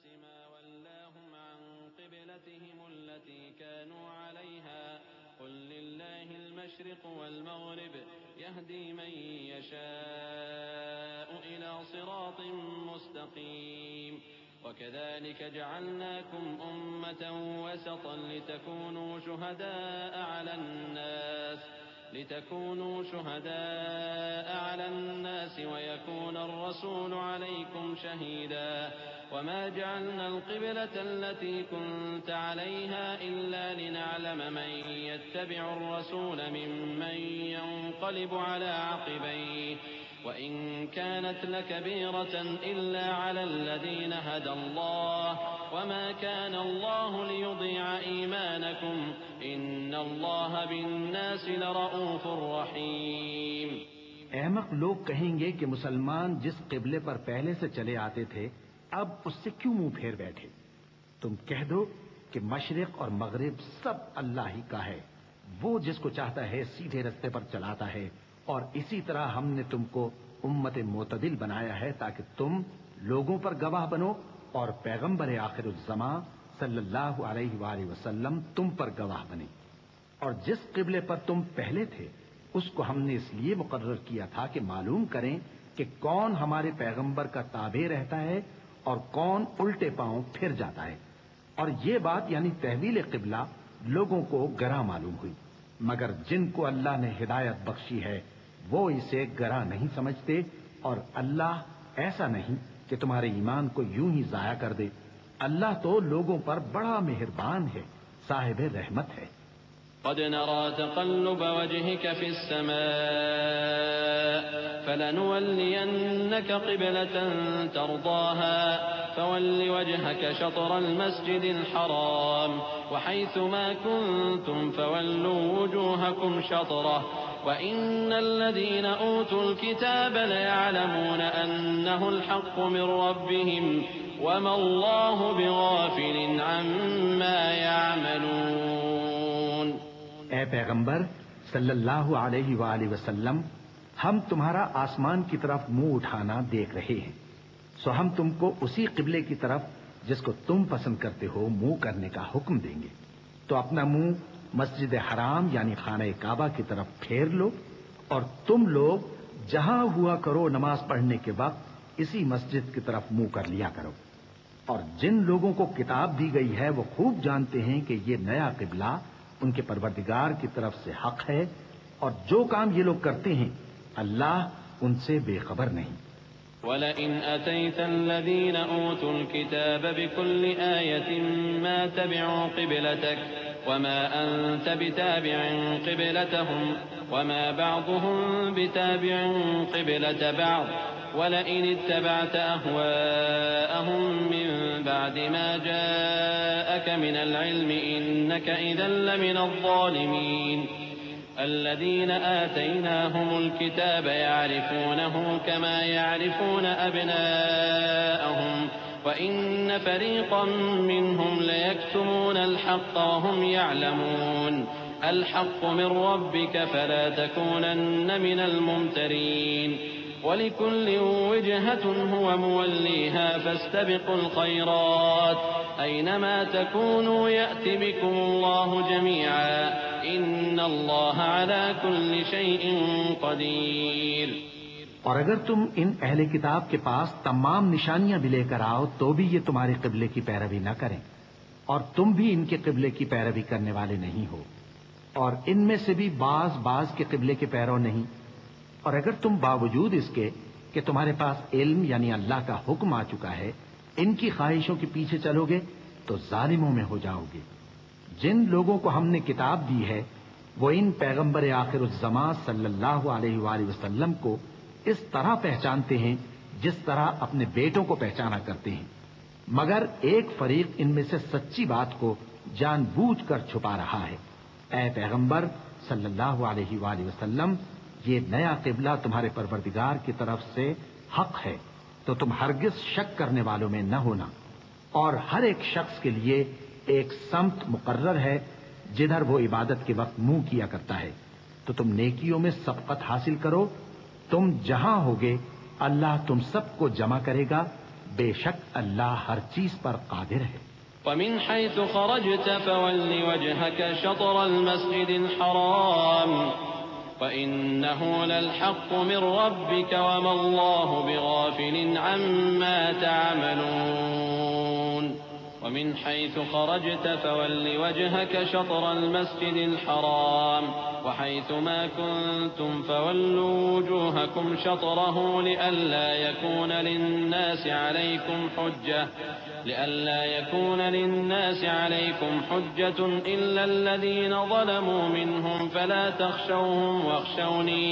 ما ولاهم عن قبلتهم التي كانوا عليها قل لله المشرق والمغرب يهدي من يشاء إلى صراط مستقيم وكذلك جعلناكم أمة وسطا لتكونوا شهداء على الناس ويكون الرسول عليكم شهيدا وما جعلنا القبلة التي كنت عليها إلا لنعلم من يتبع الرسول ممن ينقلب على عقبيه وإن كانت لكبيرة إلا على الذين هدى الله وما كان الله ليضيع إيمانكم إن الله بالناس لرؤوف رحيم۔ احمق لوگ کہیں گے کہ مسلمان جس قبلے پر پہلے سے چلے آتے تھے اب اس سے کیوں منہ پھیر بیٹھے؟ تم کہہ دو کہ مشرق اور مغرب سب اللہ ہی کا ہے، وہ جس کو چاہتا ہے سیدھے رستے پر چلاتا ہے، اور اسی طرح ہم نے تم کو امت معتدل بنایا ہے تاکہ تم لوگوں پر گواہ بنو اور پیغمبر آخر الزماں صلی اللہ علیہ وآلہ وسلم تم پر گواہ بنے۔ اور جس قبلے پر تم پہلے تھے اس کو ہم نے اس لیے مقرر کیا تھا کہ معلوم کریں کہ کون ہمارے پیغمبر کا تابع رہتا ہے اور کون الٹے پاؤں پھر جاتا ہے۔ اور یہ بات یعنی تحویل قبلہ لوگوں کو گراں معلوم ہوئی، مگر جن کو اللہ نے ہدایت بخشی ہے وہ اسے گراں نہیں سمجھتے، اور اللہ ایسا نہیں کہ تمہارے ایمان کو یوں ہی ضائع کر دے۔ اللہ تو لوگوں پر بڑا مہربان ہے، صاحب رحمت ہے۔ قد نرى تقلب وجهك في السماء فلنولينك قبلة ترضاها فول وجهك شطر المسجد الحرام وحيث ما كنتم فولوا وجوهكم شطره وإن الذين أوتوا الكتاب ليعلمون أنه الحق من ربهم وما الله بغافل عما يعملون۔ اے پیغمبر صلی اللہ علیہ وآلہ وسلم، ہم تمہارا آسمان کی طرف منہ اٹھانا دیکھ رہے ہیں، سو ہم تم کو اسی قبلے کی طرف جس کو تم پسند کرتے ہو منہ کرنے کا حکم دیں گے۔ تو اپنا منہ مسجد حرام یعنی خانہ کعبہ کی طرف پھیر لو، اور تم لوگ جہاں ہوا کرو نماز پڑھنے کے وقت اسی مسجد کی طرف منہ کر لیا کرو۔ اور جن لوگوں کو کتاب دی گئی ہے وہ خوب جانتے ہیں کہ یہ نیا قبلہ ان کے پروردگار کی طرف سے حق ہے، اور جو کام یہ لوگ کرتے ہیں اللہ ان سے بے خبر نہیں۔ وَلَئِنْ أَتَيْتَ الَّذِينَ أُوتُوا الْكِتَابَ بِكُلِّ آيَةٍ مَا تَبِعُوا قِبْلَتَكَ وَمَا أَنْتَ بِتَابِعٍ قِبْلَتَهُمْ وَمَا بَعْضُهُمْ بِتَابِعٍ قِبْلَةَ بَعْضٍ وَلَئِنِ اتَّبَعْتَ أَهْوَاءَهُمْ مِنْ بَعْدِ مَا جَاءَكَ مِنَ الْعِلْمِ إِنَّكَ إِذًا لَمِنَ الظَّالِمِينَ۔ الذين آتيناهم الكتاب يعرفونه كما يعرفون أبناءهم وإن فريقا منهم ليكتمون الحق وهم يعلمون الحق من ربك فلا تكونن من الممترين ولكل وجهة هو موليها فاستبقوا الخيرات أينما تكونوا يأت بكم الله جميعا إن الله على كل شيء قدير۔ اور اگر تم ان اہل کتاب کے پاس تمام نشانیاں بھی لے کر آؤ تو بھی یہ تمہارے قبلے کی پیروی نہ کریں، اور تم بھی ان کے قبلے کی پیروی کرنے والے نہیں ہو، اور ان میں سے بھی بعض کے قبلے کے پیرو نہیں۔ اور اگر تم باوجود اس کے کہ تمہارے پاس علم یعنی اللہ کا حکم آ چکا ہے ان کی خواہشوں کے پیچھے چلو گے تو ظالموں میں ہو جاؤ گے۔ جن لوگوں کو ہم نے کتاب دی ہے وہ ان پیغمبر آخر الزماں صلی اللہ علیہ وآلہ وسلم کو اس طرح پہچانتے ہیں جس طرح اپنے بیٹوں کو پہچانا کرتے ہیں، مگر ایک فریق ان میں سے سچی بات کو جان بوجھ کر چھپا رہا ہے۔ اے پیغمبر صلی اللہ علیہ وآلہ وسلم، یہ نیا قبلہ تمہارے پروردگار کی طرف سے حق ہے، تو تم ہرگز شک کرنے والوں میں نہ ہونا، اور ہر ایک شخص کے لیے ایک سمت مقرر ہے جدھر وہ عبادت کے وقت منہ کیا کرتا ہے، تو تم نیکیوں میں سبقت حاصل کرو۔ تم جہاں ہوگے اللہ تم سب کو جمع کرے گا بے شک اللہ ہر چیز پر قادر ہے۔ ومن حيث خرجت فول وجهك شطر المسجد الحرام وإنه للحق من ربك وما الله بغافل عما تعملون ومن حيث خرجت فول وجهك شطر المسجد الحرام وحيث ما كنتم فولوا وجوهكم شطره لئلا يكون للناس عليكم حجة إلا الذين ظلموا منهم فلا تخشوهم واخشوني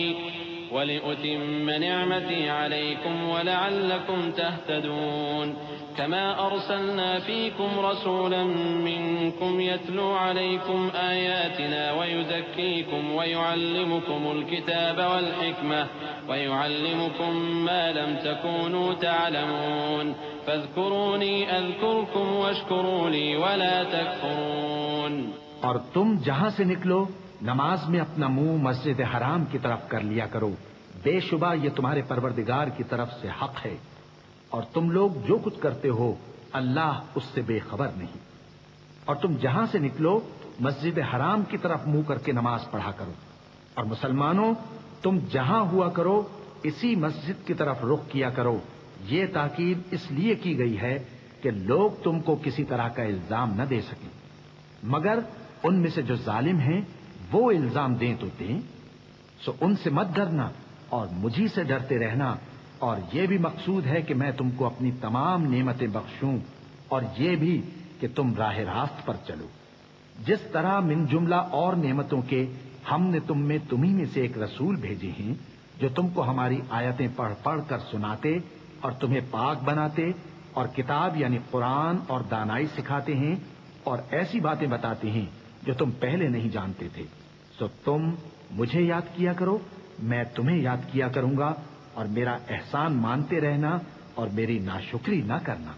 ولأتم نعمتي عليكم ولعلكم تهتدون كما أرسلنا فيكم رسولا منكم يتلو عليكم آياتنا ويزكيكم ويعلمكم الكتاب والحكمة ويعلمكم ما لم تكونوا تعلمون فاذكروني أذكركم واشكروا لي ولا تكفرون۔ اور تم جہاں سے نکلو نماز میں اپنا منہ مسجد حرام کی طرف کر لیا کرو، بے شبہ یہ تمہارے پروردگار کی طرف سے حق ہے، اور تم لوگ جو کچھ کرتے ہو اللہ اس سے بے خبر نہیں۔ اور تم جہاں سے نکلو مسجد حرام کی طرف منہ کر کے نماز پڑھا کرو، اور مسلمانوں تم جہاں ہوا کرو اسی مسجد کی طرف رخ کیا کرو۔ یہ تاکید اس لیے کی گئی ہے کہ لوگ تم کو کسی طرح کا الزام نہ دے سکیں، مگر ان میں سے جو ظالم ہیں وہ الزام دیں تو دیں، سو ان سے مت ڈرنا اور مجھی سے ڈرتے رہنا، اور یہ بھی مقصود ہے کہ میں تم کو اپنی تمام نعمتیں بخشوں، اور یہ بھی کہ تم راہ راست پر چلو۔ جس طرح من جملہ اور نعمتوں کے ہم نے تمہیں میں سے ایک رسول بھیجے ہیں جو تم کو ہماری آیتیں پڑھ پڑھ کر سناتے اور تمہیں پاک بناتے اور کتاب یعنی قرآن اور دانائی سکھاتے ہیں اور ایسی باتیں بتاتے ہیں جو تم پہلے نہیں جانتے تھے، سو تم مجھے یاد کیا کرو، میں تمہیں یاد کیا کروں گا، اور میرا احسان مانتے رہنا اور میری ناشکری نہ کرنا۔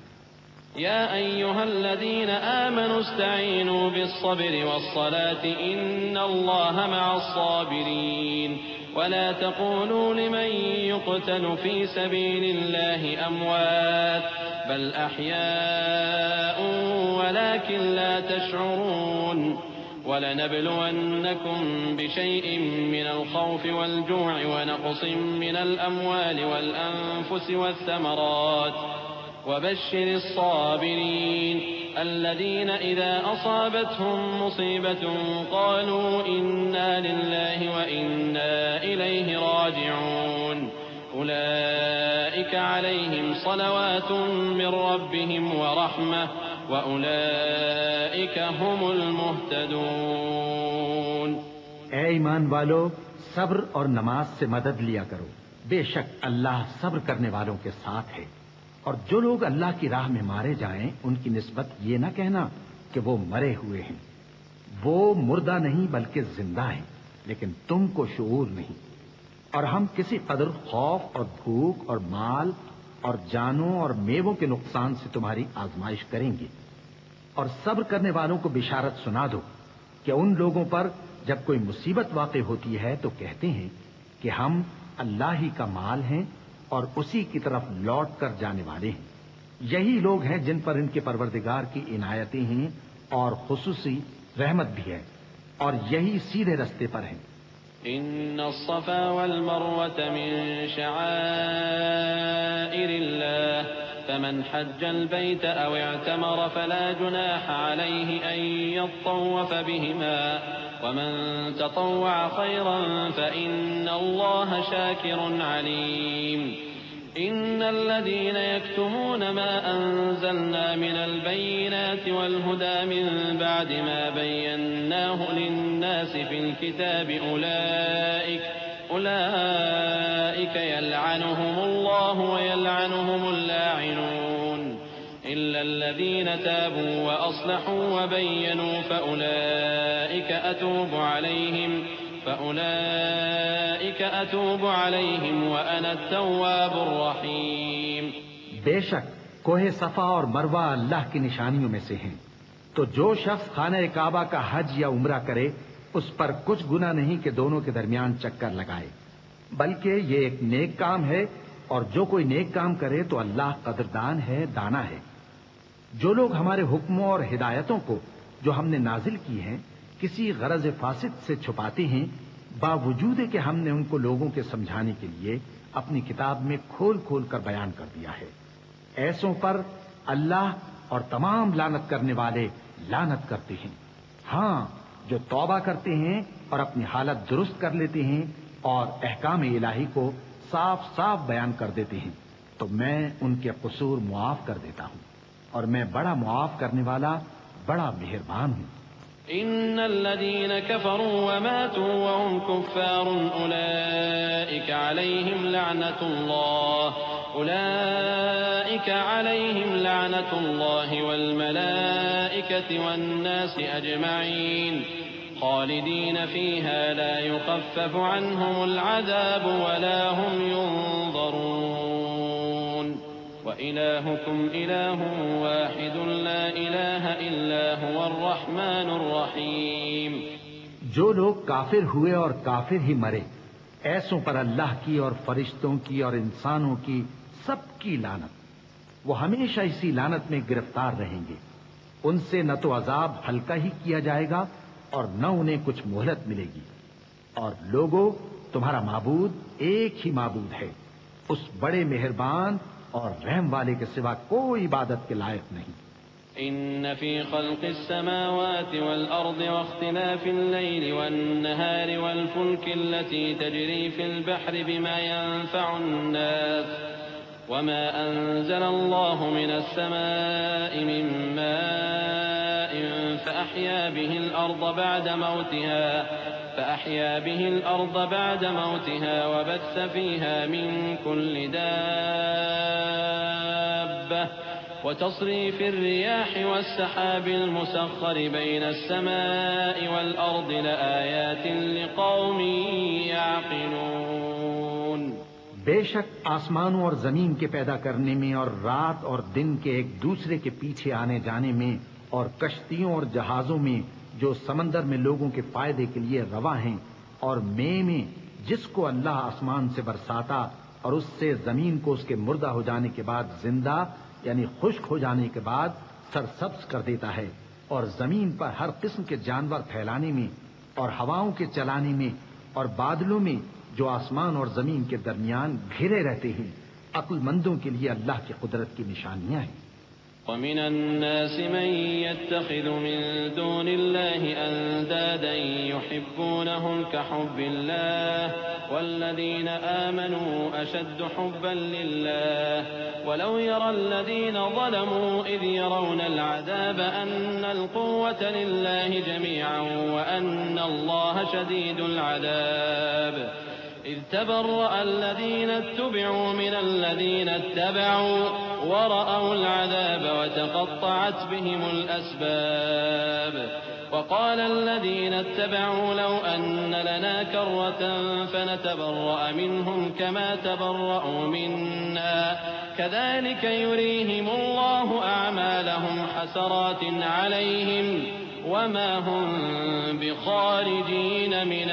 يا أيها الذين آمنوا استعينوا بالصبر والصلاة إن الله مع الصابرين ولا تقولوا لمن يقتل في سبيل الله أموات بل أحياء ولكن لا تشعرون ولنبلونكم بشيء من الخوف والجوع ونقص من الأموال والأنفس والثمرات وبشر الصابرين الذين إذا أصابتهم مصيبة قالوا إنا لله وإنا إليه راجعون أولئك عليهم صلوات من ربهم ورحمة وأولئك هم المهتدون۔ اے ایمان والو، صبر اور نماز سے مدد لیا کرو، بے شک اللہ صبر کرنے والوں کے ساتھ ہے۔ اور جو لوگ اللہ کی راہ میں مارے جائیں ان کی نسبت یہ نہ کہنا کہ وہ مرے ہوئے ہیں، وہ مردہ نہیں بلکہ زندہ ہیں، لیکن تم کو شعور نہیں۔ اور ہم کسی قدر خوف اور بھوک اور مال اور جانوں اور میووں کے نقصان سے تمہاری آزمائش کریں گے، اور صبر کرنے والوں کو بشارت سنا دو کہ ان لوگوں پر جب کوئی مصیبت واقع ہوتی ہے تو کہتے ہیں کہ ہم اللہ ہی کا مال ہیں اور اسی کی طرف لوٹ کر جانے والے ہیں۔ یہی لوگ ہیں جن پر ان کے پروردگار کی عنایتیں ہیں اور خصوصی رحمت بھی ہے، اور یہی سیدھے رستے پر ہیں۔ إن الصفا والمروة من شعائر الله فمن حج البيت أو اعتمر فلا جناح عليه أن يطوف بهما ومن تطوع خيرا فإن الله شاكر عليم إن الذين يكتمون ما أنزلنا من البينات والهدى من بعد ما بيناه للناس في الكتاب أولئك يلعنهم الله ويلعنهم اللاعنون إلا الذين تابوا وأصلحوا وبينوا فأولئك أتوب عليهم وأنا التواب الرحيم۔ بے شک کوہ صفا اور مروہ اللہ کی نشانیوں میں سے ہیں، تو جو شخص خانہ کعبہ کا حج یا عمرہ کرے اس پر کچھ گناہ نہیں کہ دونوں کے درمیان چکر لگائے، بلکہ یہ ایک نیک کام ہے اور جو کوئی نیک کام کرے تو اللہ قدردان ہے، دانا ہے۔ جو لوگ ہمارے حکموں اور ہدایتوں کو جو ہم نے نازل کی ہیں کسی غرض فاسد سے چھپاتے ہیں، باوجود کہ ہم نے ان کو لوگوں کے سمجھانے کے لیے اپنی کتاب میں کھول کھول کر بیان کر دیا ہے، ایسوں پر اللہ اور تمام لعنت کرنے والے لعنت کرتے ہیں۔ ہاں، جو توبہ کرتے ہیں اور اپنی حالت درست کر لیتے ہیں اور احکام الہی کو صاف صاف بیان کر دیتے ہیں تو میں ان کے قصور معاف کر دیتا ہوں، اور میں بڑا معاف کرنے والا، بڑا مہربان ہوں۔ إن الذين كفروا وماتوا وهم كفار أولئك عليهم لعنة الله والملائكة والناس أجمعين خالدين فيها لا يخفف عنهم العذاب ولا هم ينظرون وإلهكم إله واحد لا إله إلا هو الرحمن الرحيم۔ جو لوگ کافر ہوئے اور کافر ہی مرے، ایسوں پر اللہ کی اور فرشتوں کی اور انسانوں کی سب کی لعنت، وہ ہمیشہ اسی لعنت میں گرفتار رہیں گے۔ ان سے نہ تو عذاب ہلکا ہی کیا جائے گا اور نہ انہیں کچھ مہلت ملے گی۔ اور لوگوں، تمہارا معبود ایک ہی معبود ہے، اس بڑے مہربان اور رحم والے کے سوا کوئی عبادت کے لائق نہیں۔ إن في خلق السماوات والأرض واختلاف الليل والنهار والفلك التي تجري في البحر بما ينفع الناس وما أنزل الله من السماء من ماء فأحيا به الأرض بعد موتها وبث فيها من كل دابة وتصريف الرياح والسحاب المسخر بين السماء والأرض لآيات لقوم يعقلون۔ بے شک آسمانوں اور زمین کے پیدا کرنے میں اور رات اور دن کے ایک دوسرے کے پیچھے آنے جانے میں اور کشتیوں اور جہازوں میں جو سمندر میں لوگوں کے فائدے کے لیے رواں ہیں، اور میں جس کو اللہ آسمان سے برساتا اور اس سے زمین کو اس کے مردہ ہو جانے کے بعد زندہ یعنی خشک ہو جانے کے بعد سرسبز کر دیتا ہے، اور زمین پر ہر قسم کے جانور پھیلانے میں اور ہواؤں کے چلانے میں اور بادلوں میں جو آسمان اور زمین کے درمیان گھرے رہتے ہیں، عقل مندوں کے لیے اللہ کی قدرت کی نشانیاں ہیں۔ ومن الناس من يتخذ من دون الله أندادا يحبونهم كحب الله والذين آمنوا أشد حبا لله ولو يرى الذين ظلموا إذ يرون العذاب أن القوة لله جميعا وأن الله شديد العذاب إذ تبرأ الذين اتبعوا من الذين اتبعوا ورأوا العذاب وتقطعت بهم الأسباب وقال الذين اتبعوا لو أن لنا كرة فنتبرأ منهم كما تبرأوا منا كذلك يريهم الله أعمالهم حسرات عليهم وما هم بخارجين من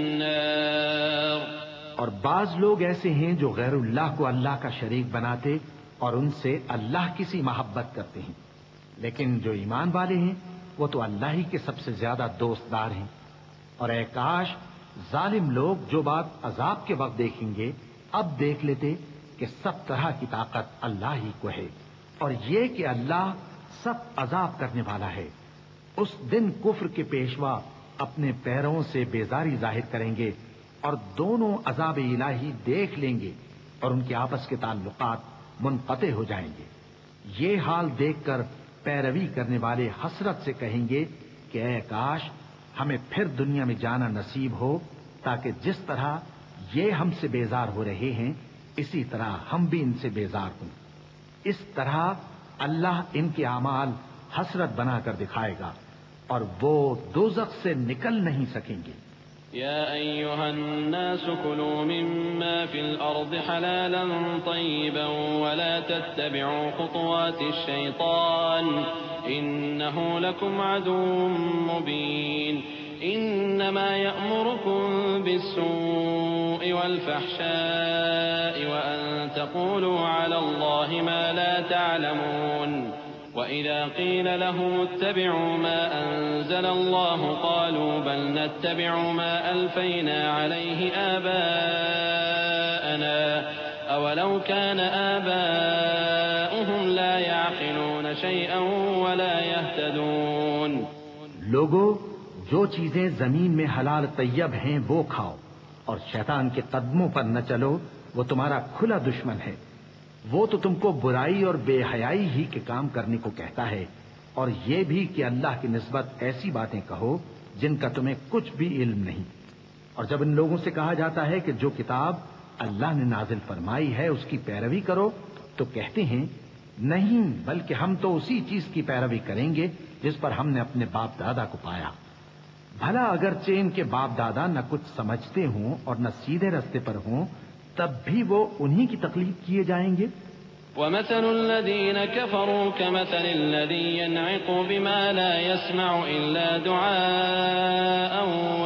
النار۔ اور بعض لوگ ایسے ہیں جو غیر اللہ کو اللہ کا شریک بناتے اور ان سے اللہ کی سی محبت کرتے ہیں، لیکن جو ایمان والے ہیں وہ تو اللہ ہی کے سب سے زیادہ دوستدار ہیں۔ اور اے کاش ظالم لوگ جو بات عذاب کے وقت دیکھیں گے اب دیکھ لیتے کہ سب طرح کی طاقت اللہ ہی کو ہے، اور یہ کہ اللہ سب عذاب کرنے والا ہے۔ اس دن کفر کے پیشوا اپنے پیروں سے بیزاری ظاہر کریں گے اور دونوں عذاب الہی دیکھ لیں گے اور ان کے آپس کے تعلقات منقطع ہو جائیں گے۔ یہ حال دیکھ کر پیروی کرنے والے حسرت سے کہیں گے کہ اے کاش ہمیں پھر دنیا میں جانا نصیب ہو تاکہ جس طرح یہ ہم سے بیزار ہو رہے ہیں اسی طرح ہم بھی ان سے بیزار ہوں۔ اس طرح اللہ ان کے اعمال حسرت بنا کر دکھائے گا اور وہ دوزخ سے نکل نہیں سکیں گے۔ يا أيها الناس كلوا مما في الأرض حلالا طيبا ولا تتبعوا خطوات الشيطان إنه لكم عدو مبين إنما يأمركم بالسوء والفحشاء وأن تقولوا على الله ما لا تعلمون وإذا قيل لهم اتبعوا ما أنزل الله قالوا بل نتبع ما ألفينا عليه آباءنا أولو كان آباؤهم لا يعقلون شيئا ولا يهتدون. لوگو، جو چیزیں زمین میں حلال طیب ہیں وہ کھاؤ، اور شیطان کے قدموں پر نہ چلو، وہ تمہارا کھلا دشمن ہے۔ وہ تو تم کو برائی اور بے حیائی ہی کے کام کرنے کو کہتا ہے، اور یہ بھی کہ اللہ کی نسبت ایسی باتیں کہو جن کا تمہیں کچھ بھی علم نہیں۔ اور جب ان لوگوں سے کہا جاتا ہے کہ جو کتاب اللہ نے نازل فرمائی ہے اس کی پیروی کرو، تو کہتے ہیں نہیں، بلکہ ہم تو اسی چیز کی پیروی کریں گے جس پر ہم نے اپنے باپ دادا کو پایا۔ بھلا اگرچہ ان کے باپ دادا نہ کچھ سمجھتے ہوں اور نہ سیدھے رستے پر ہوں، تب بھی وہ انہی کی تقلید کیے جائیں گے۔ ومثل الذين كفروا كمثل الذي ينعق بما لا يسمع إلا دعاء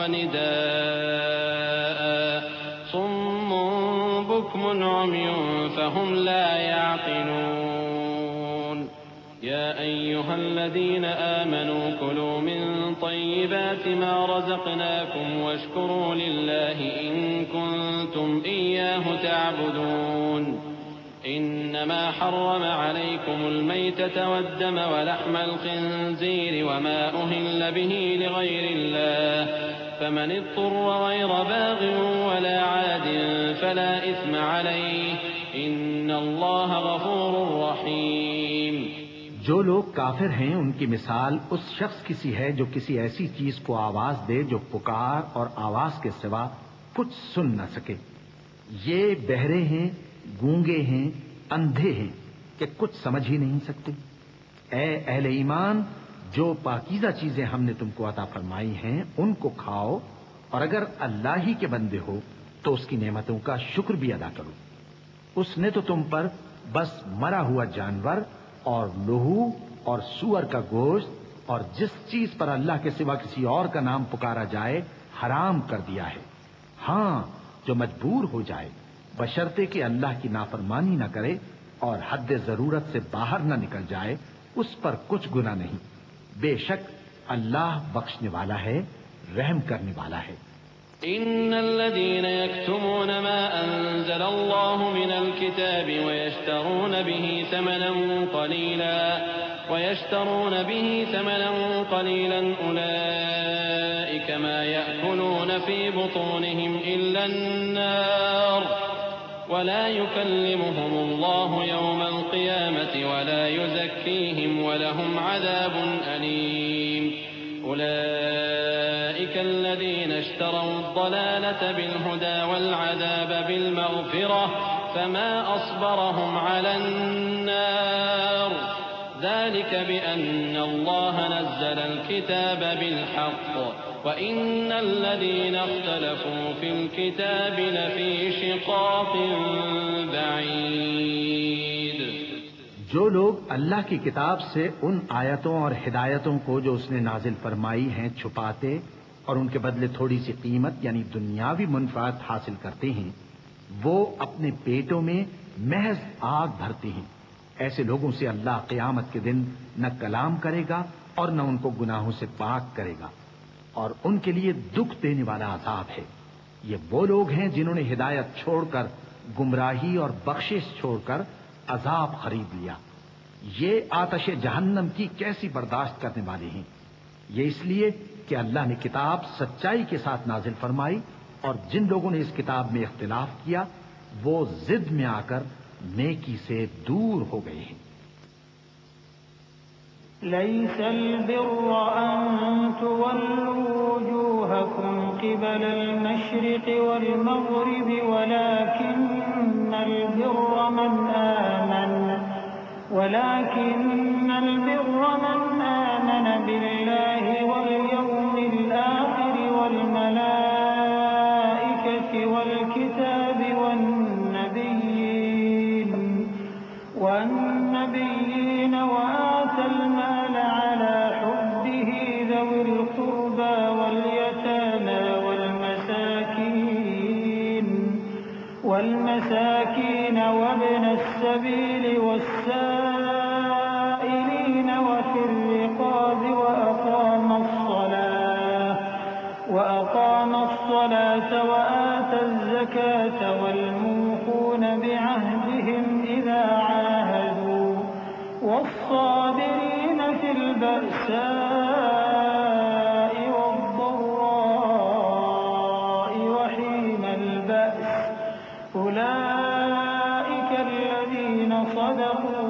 ونداء صم بكم عمي فهم لا يعقلون. يا أيها الذين آمنوا كلوا من طيبات ما رزقناكم واشكروا لله إن كنتم إياه تعبدون. إنما حرم عليكم الميتة والدم ولحم الخنزير وما أهل به لغير الله فمن اضطر غير باغ ولا عاد فلا إثم عليه إن الله غفور رحيم. جو لوگ کافر ہیں ان کی مثال اس شخص کی سی ہے جو کسی ایسی چیز کو آواز دے جو پکار اور آواز کے سوا کچھ سن نہ سکے۔ یہ بہرے ہیں، گونگے ہیں، اندھے ہیں کہ کچھ سمجھ ہی نہیں سکتے۔ اے اہل ایمان، جو پاکیزہ چیزیں ہم نے تم کو عطا فرمائی ہیں ان کو کھاؤ، اور اگر اللہ ہی کے بندے ہو تو اس کی نعمتوں کا شکر بھی ادا کرو۔ اس نے تو تم پر بس مرا ہوا جانور اور لہو اور سور کا گوشت اور جس چیز پر اللہ کے سوا کسی اور کا نام پکارا جائے حرام کر دیا ہے۔ ہاں، جو مجبور ہو جائے بشرطے کہ اللہ کی نافرمانی نہ کرے اور حد ضرورت سے باہر نہ نکل جائے، اس پر کچھ گناہ نہیں۔ بے شک اللہ بخشنے والا ہے، رحم کرنے والا ہے۔ إن الذين يكتمون ما أنزل الله من الكتاب ويشترون به ثمنا قليلا أولئك ما يأكلون في بطونهم إلا النار ولا يكلمهم الله يوم القيامة ولا يزكيهم ولهم عذاب أليم. أولئك الذين اشتروا الضلالة بالهدى والعذاب بالمغفرة فما أصبرهم على النار ذلك بأن الله نزل الكتاب بالحق وإن الذين اختلفوا في الكتاب لفي شقاق بعيد. جو لوگ اللہ کی کتاب سے ان آیتوں اور ہدایتوں کو جو اس نے نازل فرمائی ہیں چھپاتے اور ان کے بدلے تھوڑی سی قیمت یعنی دنیاوی منفعت حاصل کرتے ہیں، وہ اپنے پیٹوں میں محض آگ بھرتے ہیں۔ ایسے لوگوں سے اللہ قیامت کے دن نہ کلام کرے گا اور نہ ان کو گناہوں سے پاک کرے گا، اور ان کے لیے دکھ دینے والا عذاب ہے۔ یہ وہ لوگ ہیں جنہوں نے ہدایت چھوڑ کر گمراہی اور بخشش چھوڑ کر عذاب خرید لیا۔ یہ آتش جہنم کی کیسی برداشت کرنے والے ہیں۔ یہ اس لیے کہ اللہ نے کتاب سچائی کے ساتھ نازل فرمائی، اور جن لوگوں نے اس کتاب میں اختلاف کیا وہ ضد میں آ کر نیکی سے دور ہو گئے ہیں۔ ليس البر أن تولوا وجوهكم قبل المشرق والمغرب ولكن البر من آمن بالله واليوم الآخر والملائكة والكتاب والنبيين وآتى المال على حبه ذوي القربى واليتامى السبيل والسائلين وفي الرقاب وأقام الصلاة وآتى الزكاة والموفون بعهدهم إذا عاهدوا والصابرين في البأساء والضراء وحين البأس أولئك الذين صدقوا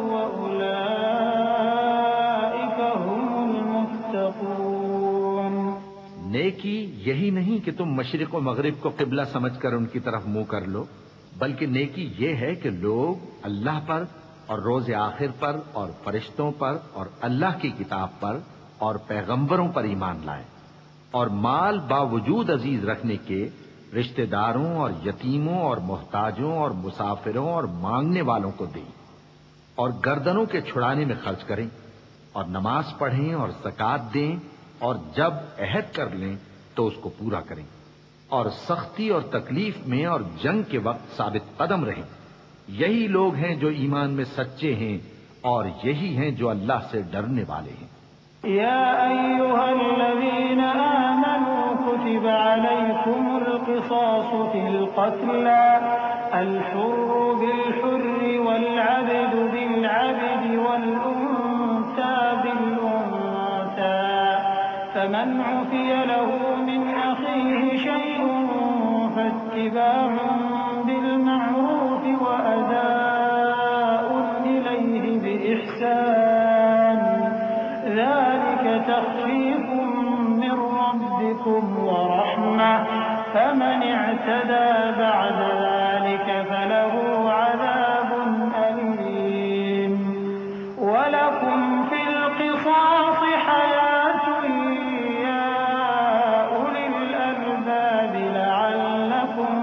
وأولئك هم المتقون۔ نیکی یہی نہیں کہ تم مشرق و مغرب کو قبلہ سمجھ کر ان کی طرف منہ کر لو، بلکہ نیکی یہ ہے کہ لوگ اللہ پر اور روز آخر پر اور فرشتوں پر اور اللہ کی کتاب پر اور پیغمبروں پر ایمان لائیں، اور مال باوجود عزیز رکھنے کے رشتہ داروں اور یتیموں اور محتاجوں اور مسافروں اور مانگنے والوں کو دیں، اور گردنوں کے چھڑانے میں خرچ کریں، اور نماز پڑھیں اور زکوٰۃ دیں، اور جب عہد کر لیں تو اس کو پورا کریں، اور سختی اور تکلیف میں اور جنگ کے وقت ثابت قدم رہیں۔ یہی لوگ ہیں جو ایمان میں سچے ہیں، اور یہی ہیں جو اللہ سے ڈرنے والے ہیں۔ يا أيها الذين آمنوا كتب عليكم القصاص في القتلى الحر بالحر والعبد بالعبد والأنثى بالأنثى فمن عفي له من أخيه شيء فاتباع بالمعروف وأداء إليه بإحسان ذلك تخفيف من ربكم ورحمة فمن اعتدى بعد ذلك فله عذاب أليم ولكم في القصاص حياة يا أولي الألباب لعلكم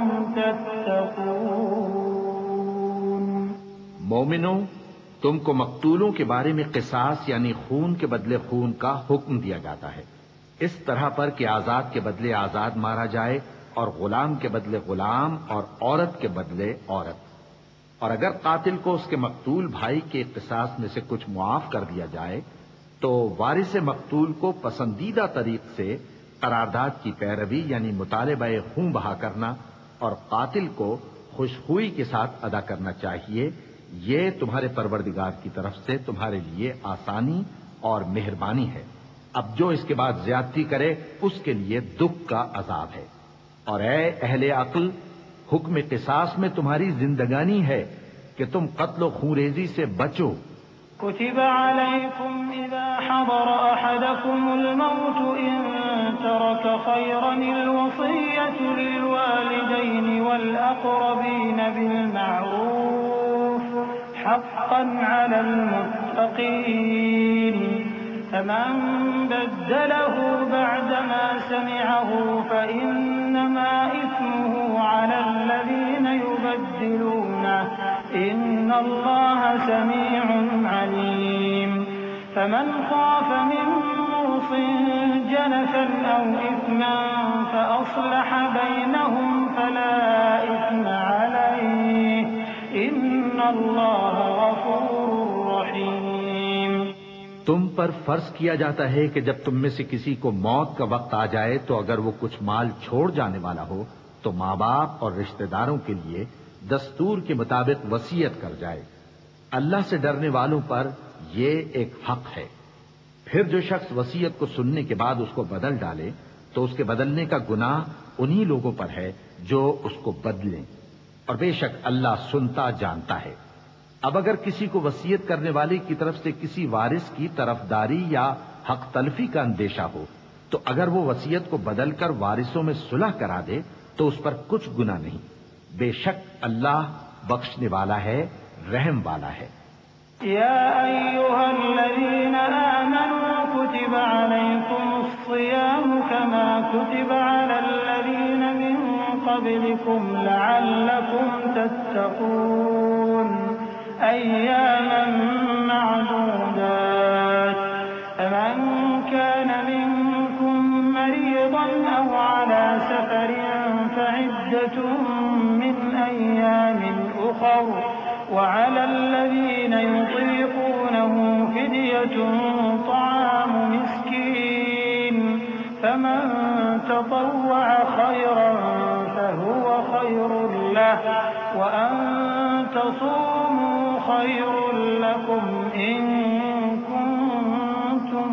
تتقون۔ مومنوں، تم کو مقتولوں کے بارے میں قصاص یعنی خون کے بدلے خون کا حکم دیا جاتا ہے، اس طرح پر کہ آزاد کے بدلے آزاد مارا جائے، اور غلام کے بدلے غلام، اور عورت کے بدلے عورت۔ اور اگر قاتل کو اس کے مقتول بھائی کے قصاص میں سے کچھ معاف کر دیا جائے تو وارث مقتول کو پسندیدہ طریق سے قرارداد کی پیروی یعنی مطالبہ خون بہا کرنا اور قاتل کو خوشخوئی کے ساتھ ادا کرنا چاہیے۔ یہ تمہارے پروردگار کی طرف سے تمہارے لیے آسانی اور مہربانی ہے۔ اب جو اس کے بعد زیادتی کرے اس کے لیے دکھ کا عذاب ہے۔ اور اے اہل عقل، حکم قصاص میں تمہاری زندگانی ہے کہ تم قتل و خونریزی سے بچو۔ كتب عليكم إذا حضر أحدكم الموت إن ترك خيرا الوصية للوالدين والأقربين بالمعروف حقا على المتقين فمن بدله بعدما سمعه فإنما إثمه على الذين يبدلونه إن الله سميع عليم فمن خاف من موص جنفا أو إثما فأصلح بينهم فلا إثم عليه إن الله غفور رحيم۔ تم پر فرض کیا جاتا ہے کہ جب تم میں سے کسی کو موت کا وقت آ جائے تو اگر وہ کچھ مال چھوڑ جانے والا ہو تو ماں باپ اور رشتہ داروں کے لیے دستور کے مطابق وصیت کر جائے۔ اللہ سے ڈرنے والوں پر یہ ایک حق ہے۔ پھر جو شخص وصیت کو سننے کے بعد اس کو بدل ڈالے تو اس کے بدلنے کا گناہ انہی لوگوں پر ہے جو اس کو بدلیں، اور بے شک اللہ سنتا جانتا ہے۔ اب اگر کسی کو وصیت کرنے والے کی طرف سے کسی وارث کی طرفداری یا حق تلفی کا اندیشہ ہو تو اگر وہ وصیت کو بدل کر وارثوں میں صلح کرا دے تو اس پر کچھ گناہ نہیں، بے شک اللہ بخشنے والا ہے، رحم والا ہے۔ يا أيها الذين آمنوا كتب عليكم الصيام كما كتب على الذين من قبلكم لعلكم تتقون أياما معدودات فمن كان منكم مريضا أو على سفر فعدة من أيام أخر وعلى الذين يطيقونه فدية طعام مسكين فمن تطوع خيرا فهو خير له وأن تصوموا خير لكم إن كنتم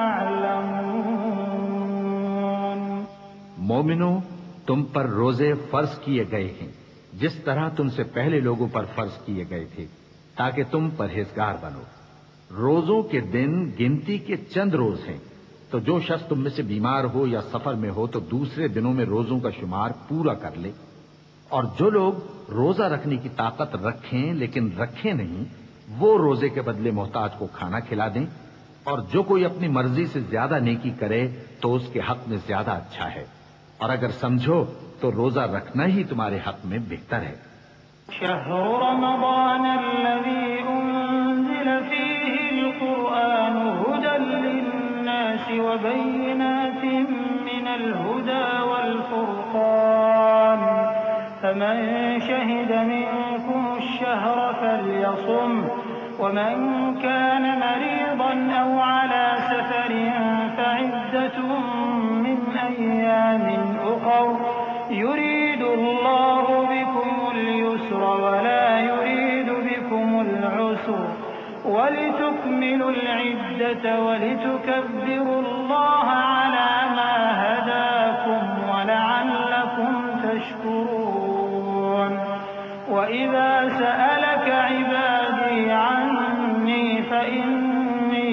تعلمون۔ مومنو، تم پر روزے فرض کیے گئے ہیں جس طرح تم سے پہلے لوگوں پر فرض کیے گئے تھے تاکہ تم پرہیزگار بنو۔ روزوں کے دن گنتی کے چند روز ہیں، تو جو شخص تم میں سے بیمار ہو یا سفر میں ہو تو دوسرے دنوں میں روزوں کا شمار پورا کر لے، اور جو لوگ روزہ رکھنے کی طاقت رکھیں لیکن رکھیں نہیں وہ روزے کے بدلے محتاج کو کھانا کھلا دیں، اور جو کوئی اپنی مرضی سے زیادہ نیکی کرے تو اس کے حق میں زیادہ اچھا ہے، اور اگر سمجھو تو روزہ رکھنا ہی تمہارے حق میں بہتر ہے۔ شهر رمضان الذي أنزل فيه القرآن هدى للناس وبينات من الهدى والفرقان فمن شهد منكم الشهر فليصم ومن كان مريضا أو على سفر فعدة من أيام أخر يريد الله بكم اليسر ولا يريد بكم العسر ولتكملوا العدة ولتكبروا الله على ما هداكم ولعلكم تشكرون۔ وإذا سألك عبادي عني فإني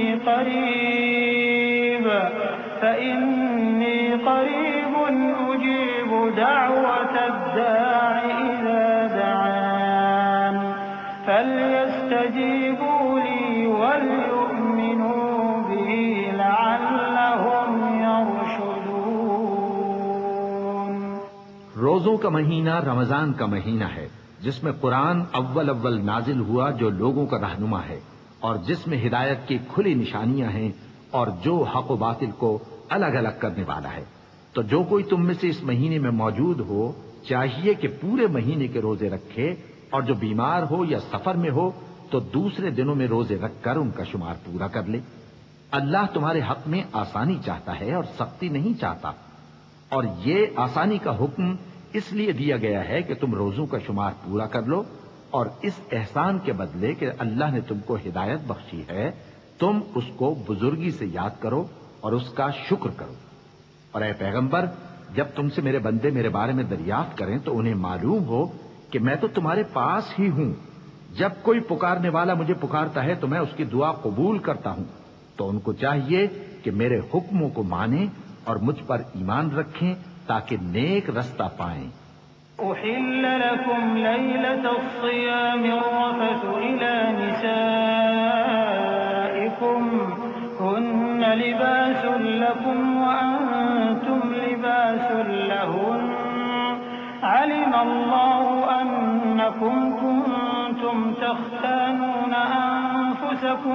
قريب أجيب دعوة الداع إذا دعان فليستجيبوا لي وليؤمنوا بي لعلهم يرشدون۔ روزوں کا مہینہ رمضان کا مہینہ ہے جس میں قرآن اول نازل ہوا جو لوگوں کا رہنما ہے اور جس میں ہدایت کی کھلی نشانیاں ہیں اور جو حق و باطل کو الگ الگ کرنے والا ہے۔ تو جو کوئی تم میں سے اس مہینے میں موجود ہو چاہیے کہ پورے مہینے کے روزے رکھے، اور جو بیمار ہو یا سفر میں ہو تو دوسرے دنوں میں روزے رکھ کر ان کا شمار پورا کر لے۔ اللہ تمہارے حق میں آسانی چاہتا ہے اور سختی نہیں چاہتا، اور یہ آسانی کا حکم اس لیے دیا گیا ہے کہ تم روزوں کا شمار پورا کر لو، اور اس احسان کے بدلے کہ اللہ نے تم کو ہدایت بخشی ہے تم اس کو بزرگی سے یاد کرو اور اس کا شکر کرو۔ اور اے پیغمبر، جب تم سے میرے بندے میرے بارے میں دریافت کریں تو انہیں معلوم ہو کہ میں تو تمہارے پاس ہی ہوں، جب کوئی پکارنے والا مجھے پکارتا ہے تو میں اس کی دعا قبول کرتا ہوں۔ تو ان کو چاہیے کہ میرے حکموں کو مانیں اور مجھ پر ایمان رکھیں تاکہ نیک رستہ پائیں۔ أحل لكم ليلة الصيام الرفث إلى نسائكم هن لباس لكم وأنتم لباس لهن علم الله أنكم كنتم تختانون أنفسكم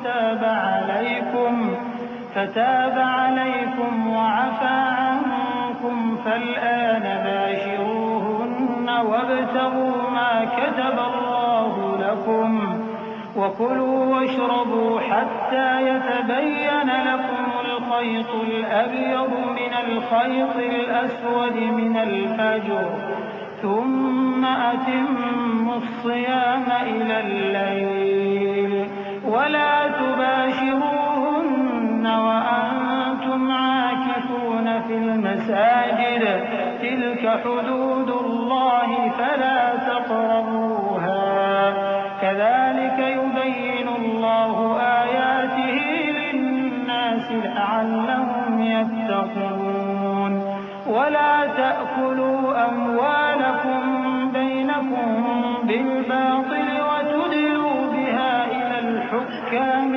فتاب عليكم وعفى عنكم فالآن باشروهن وابتغوا ما كتب الله لكم وكلوا واشربوا حتى يتبين لكم الخيط الأبيض من الخيط الأسود من الفجر ثم أتموا الصيام إلى الليل ولا تباشروهن وأنتم عاكفون في المساجد تلك حدود الله فلا تقربوها كذلك يبين الله آياته للناس لعلهم يتقون ولا تأكلوا أموالكم بينكم بالباطل وتدلوا بها إلى الحكام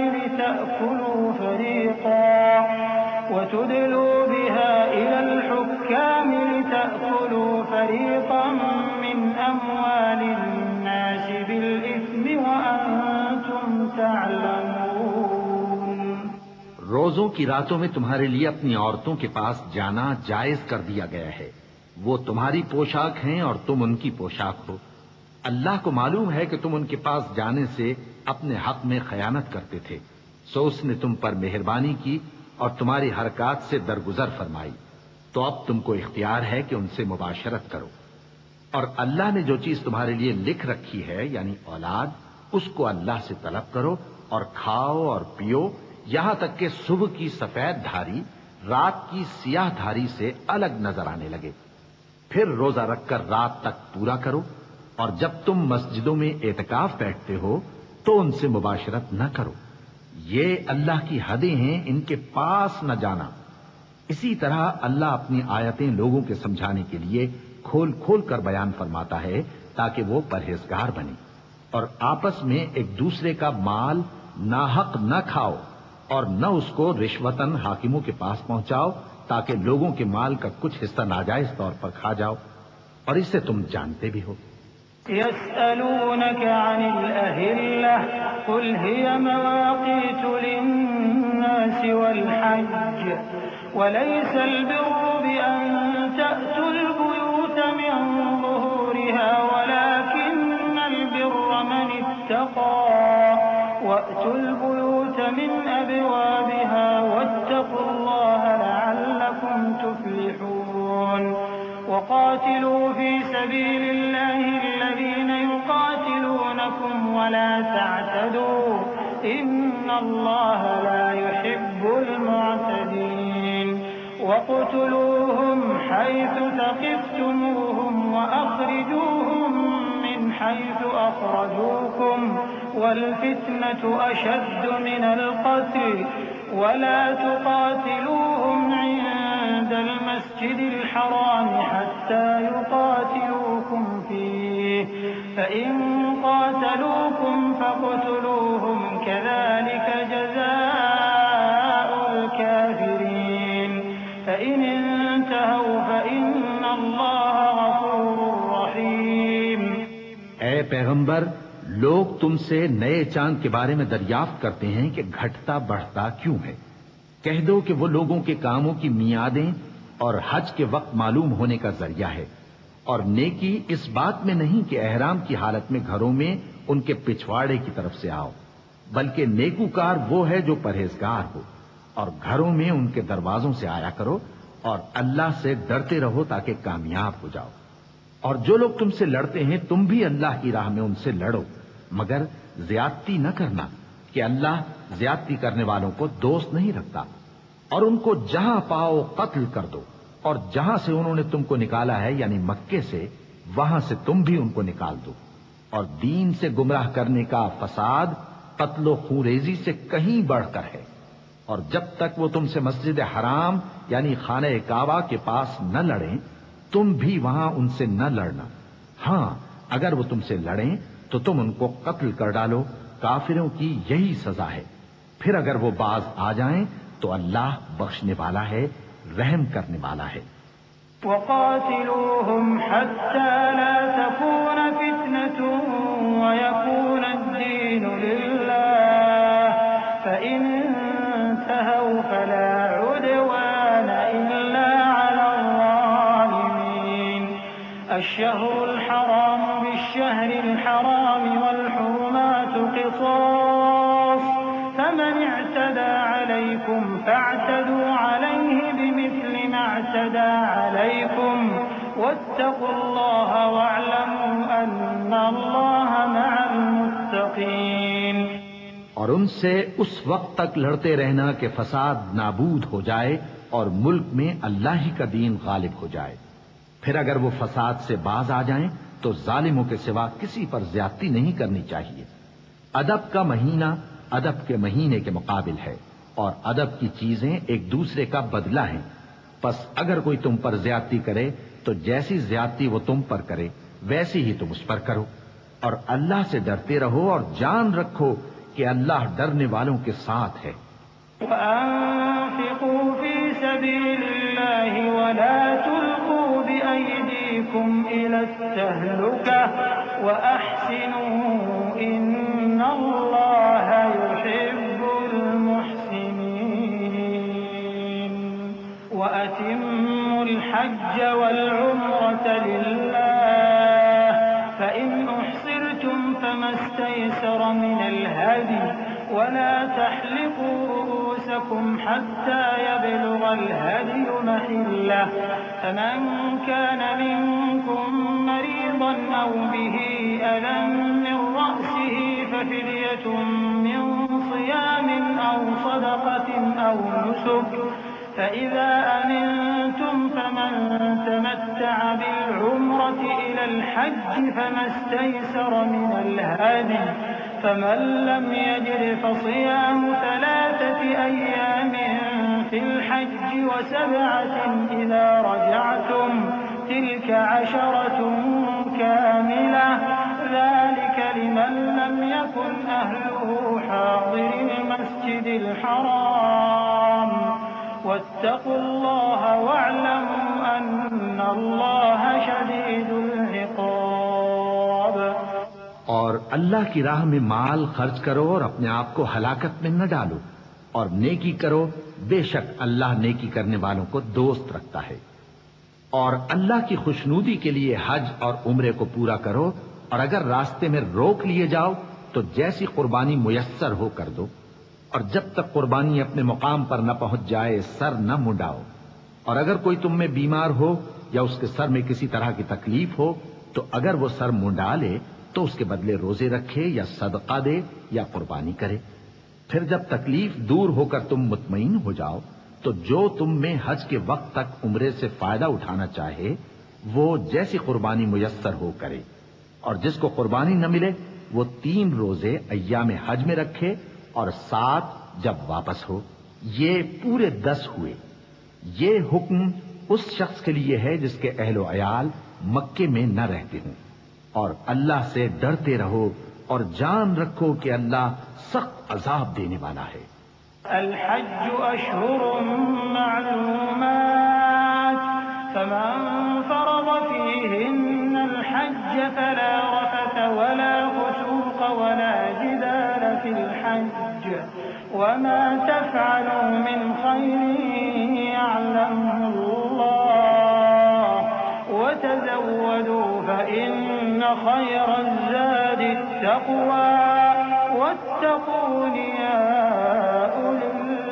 لتأكلوا فريقا من أموال الناس بالإثم وأنتم تعلمون۔ روزوں کی راتوں میں تمہارے لیے اپنی عورتوں کے پاس جانا جائز کر دیا گیا ہے، وہ تمہاری پوشاک ہیں اور تم ان کی پوشاک ہو، اللہ کو معلوم ہے کہ تم ان کے پاس جانے سے اپنے حق میں خیانت کرتے تھے، سو اس نے تم پر مہربانی کی اور تمہاری حرکات سے درگزر فرمائی، تو اب تم کو اختیار ہے کہ ان سے مباشرت کرو۔ اور اللہ نے جو چیز تمہارے لیے لکھ رکھی ہے یعنی اولاد، اس کو اللہ سے طلب کرو اور کھاؤ اور پیو، یہاں تک کہ صبح کی سفید دھاری رات کی سیاہ دھاری سے الگ نظر آنے لگے، پھر روزہ رکھ کر رات تک پورا کرو، اور جب تم مسجدوں میں اعتکاف بیٹھتے ہو تو ان سے مباشرت نہ کرو، یہ اللہ کی حدیں ہیں، ان کے پاس نہ جانا۔ اسی طرح اللہ اپنی آیتیں لوگوں کے سمجھانے کے لیے کھول کھول کر بیان فرماتا ہے تاکہ وہ پرہیزگار بنے، اور آپس میں ایک دوسرے کا مال ناحق نہ کھاؤ اور نہ اس کو رشوتاً حاکموں کے پاس پہنچاؤ تاکہ لوگوں کے مال کا کچھ حصہ ناجائز طور پر کھا جاؤ، اور اسے تم جانتے بھی ہو۔ يسألونك عن الأهلة قل هي مواقيت للناس والحج وليس البر بأن تأتوا البيوت من ظهورها ولكن البر من اتقى وأتوا البيوت من أبوابها واتقوا الله لعلكم تفلحون وقاتلوا في سبيل الله الذين يقاتلونكم ولا تعتدوا إن الله لا يحب المعتدين واقتلوهم حيث ثقفتموهم وأخرجوهم من حيث أخرجوكم والفتنة أشد من القتل ولا تقاتلوهم عند المسجد الحرام حتى يقاتلوكم فيه فإن قاتلوكم فاقتلوهم كذلك جزاء الكافرين فإن انتهوا فإن الله غفور رحيم۔ اے پیغمبر، لوگ تم سے نئے چاند کے بارے میں دریافت کرتے ہیں کہ گھٹتا بڑھتا کیوں ہے۔ کہہ دو کہ وہ لوگوں کے کاموں کی میعادیں اور حج کے وقت معلوم ہونے کا ذریعہ ہے، اور نیکی اس بات میں نہیں کہ احرام کی حالت میں گھروں میں ان کے پچھواڑے کی طرف سے آؤ، بلکہ نیکوکار وہ ہے جو پرہیزگار ہو، اور گھروں میں ان کے دروازوں سے آیا کرو اور اللہ سے ڈرتے رہو تاکہ کامیاب ہو جاؤ۔ اور جو لوگ تم سے لڑتے ہیں تم بھی اللہ کی راہ میں ان سے لڑو، مگر زیادتی نہ کرنا کہ اللہ زیادتی کرنے والوں کو دوست نہیں رکھتا، اور ان کو جہاں پاؤ قتل کر دو، اور جہاں سے انہوں نے تم کو نکالا ہے یعنی مکے سے وہاں سے تم بھی ان کو نکال دو، اور دین سے گمراہ کرنے کا فساد قتل و خونریزی سے کہیں بڑھ کر ہے، اور جب تک وہ تم سے مسجد حرام یعنی خانہ کعبہ کے پاس نہ لڑیں تم بھی وہاں ان سے نہ لڑنا، ہاں اگر وہ تم سے لڑیں تو تم ان کو قتل کر ڈالو، کافروں کی یہی سزا ہے، پھر اگر وہ باز آ جائیں تو اللہ بخشنے والا ہے، رحم کرنے والا ہے۔ وقاتلوهم حتى لا تكون فتنة ويكون الدين لله فإن انتهوا فلا عدوان إلا على الظالمين الشهر الحرام بالشهر الحرام والحرمات قصاص فمن اعتدى عليكم فاعتدوا عليه بمثل ما اعتدى عليكم واتقوا الله واعلموا أن الله مع المتقين۔ اور ان سے اس وقت تک لڑتے رہنا کہ فساد نابود ہو جائے اور ملک میں اللہ ہی کا دین غالب ہو جائے، پھر اگر وہ فساد سے باز آ جائیں تو ظالموں کے سوا کسی پر زیادتی نہیں کرنی چاہیے۔ ادب کا مہینہ ادب کے مہینے کے مقابل ہے، اور ادب کی چیزیں ایک دوسرے کا بدلہ ہیں، پس اگر کوئی تم پر زیادتی کرے تو جیسی زیادتی وہ تم پر کرے ویسی ہی تم اس پر کرو، اور اللہ سے ڈرتے رہو اور جان رکھو کہ اللہ ڈرنے والوں کے ساتھ ہے۔ وَأَنفِقُوا فِي سَبِيلِ اللَّهِ وَلَا تُلْقُوا بِأَيْدِيكُمْ إِلَى التَّهْلُكَةِ وَأَحْسِنُوا إِنَّ اللَّهَ يُحِبُّ الْمُحْسِنِينَ وَأَتِمُّوا الْحَجَّ وَالْعُمْرَةَ لِلَّهِ فَإِنْ من الهدي ولا تحلقوا رؤوسكم حتى يبلغ الهدي محله فمن كان منكم مريضا أو به أذى من رأسه ففدية من صيام أو صدقة أو نسك فإذا أمنتم فمن تمتع بالعمرة إلى الحج فما استيسر من الهدي فمن لم يجد فصيام 3 أيام في الحج و7 إذا رجعتم تلك 10 كاملة ذلك لمن لم يكن أهله حاضر المسجد الحرام واتقوا الله واعلموا أن الله شديد العقاب۔ اور اللہ کی راہ میں مال خرچ کرو اور اپنے آپ کو ہلاکت میں نہ ڈالو، اور نیکی کرو، بے شک اللہ نیکی کرنے والوں کو دوست رکھتا ہے۔ اور اللہ کی خوشنودی کے لیے حج اور عمرے کو پورا کرو، اور اگر راستے میں روک لیے جاؤ تو جیسی قربانی میسر ہو کر دو، اور جب تک قربانی اپنے مقام پر نہ پہنچ جائے سر نہ منڈاؤ، اور اگر کوئی تم میں بیمار ہو یا اس کے سر میں کسی طرح کی تکلیف ہو تو اگر وہ سر منڈا لے تو اس کے بدلے روزے رکھے یا صدقہ دے یا قربانی کرے۔ پھر جب تکلیف دور ہو کر تم مطمئن ہو جاؤ تو جو تم میں حج کے وقت تک عمرے سے فائدہ اٹھانا چاہے وہ جیسی قربانی میسر ہو کرے، اور جس کو قربانی نہ ملے وہ 3 روزے ایام حج میں رکھے اور 7 جب واپس ہو، یہ پورے 10 ہوئے۔ یہ حکم اس شخص کے لیے ہے جس کے اہل و عیال مکے میں نہ رہتے ہوں، اور اللہ سے ڈرتے رہو اور جان رکھو کہ اللہ سخت عذاب دینے والا ہے۔ الحج أشهر معلومات فمن فرض فيهن الحج فلا رفث ولا فسوق ولا جدال في الحج وما تفعلوا من خير يعلمه الله وتزودوا فإن خير الزاد التقوى واتقون يا أولي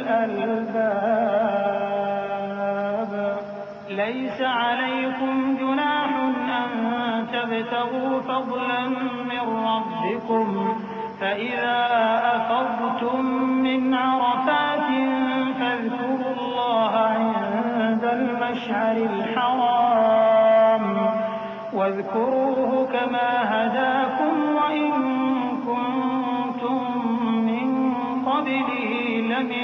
الألباب ليس عليكم جناح أن تبتغوا فضلا من ربكم فإذا أفضتم من عرفات فاذكروا الله عند المشعر الحرام واذكروه كما هداكم وإن كنتم من قبله لمن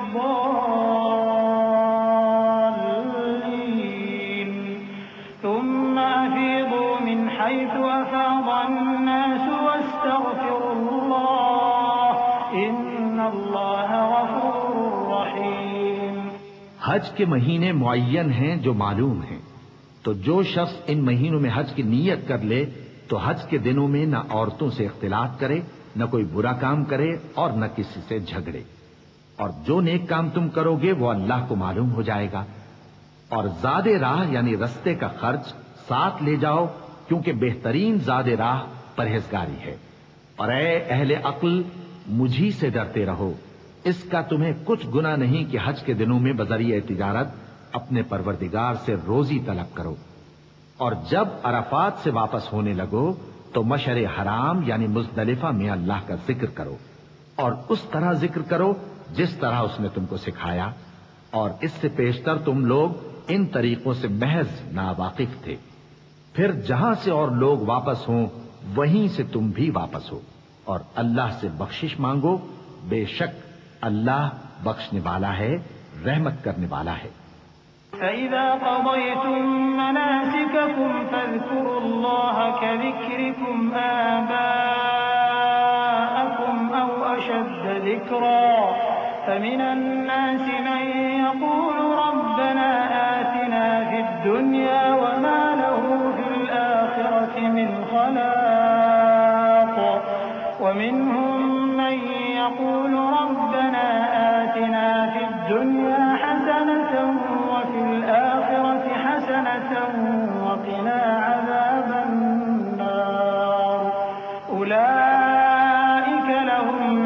الضالين ثم أفيضوا من حيث أفاض الناس واستغفروا الله إن الله غفور رحيم۔ حج کے مہینے معین ہیں جو معلوم ہیں، تو جو شخص ان مہینوں میں حج کی نیت کر لے تو حج کے دنوں میں نہ عورتوں سے اختلاط کرے، نہ کوئی برا کام کرے اور نہ کسی سے جھگڑے، اور جو نیک کام تم کرو گے وہ اللہ کو معلوم ہو جائے گا۔ اور زاد راہ یعنی رستے کا خرچ ساتھ لے جاؤ، کیونکہ بہترین زاد راہ پرہیزگاری ہے۔ اور اے اہل عقل، مجھی سے ڈرتے رہو، اس کا تمہیں کچھ گناہ نہیں کہ حج کے دنوں میں بذریعہ تجارت اپنے پروردگار سے روزی طلب کرو، اور جب عرفات سے واپس ہونے لگو تو مشعر حرام یعنی مزدلفہ میں اللہ کا ذکر کرو، اور اس طرح ذکر کرو جس طرح اس نے تم کو سکھایا، اور اس سے پیشتر تم لوگ ان طریقوں سے محض ناواقف تھے۔ پھر جہاں سے اور لوگ واپس ہوں وہیں سے تم بھی واپس ہو، اور اللہ سے بخشش مانگو، بے شک اللہ بخشنے والا ہے، رحمت کرنے والا ہے۔ فإذا قضيتم مناسككم فاذكروا الله كذكركم آباءكم أو أشد ذكرا فمن الناس من يقول ربنا آتنا في الدنيا وما له في الآخرة من خلاق ومنهم من يقول ربنا آتنا في الدنيا حسنة وفي الآخرة حسنة وقنا عذاب النار أولئك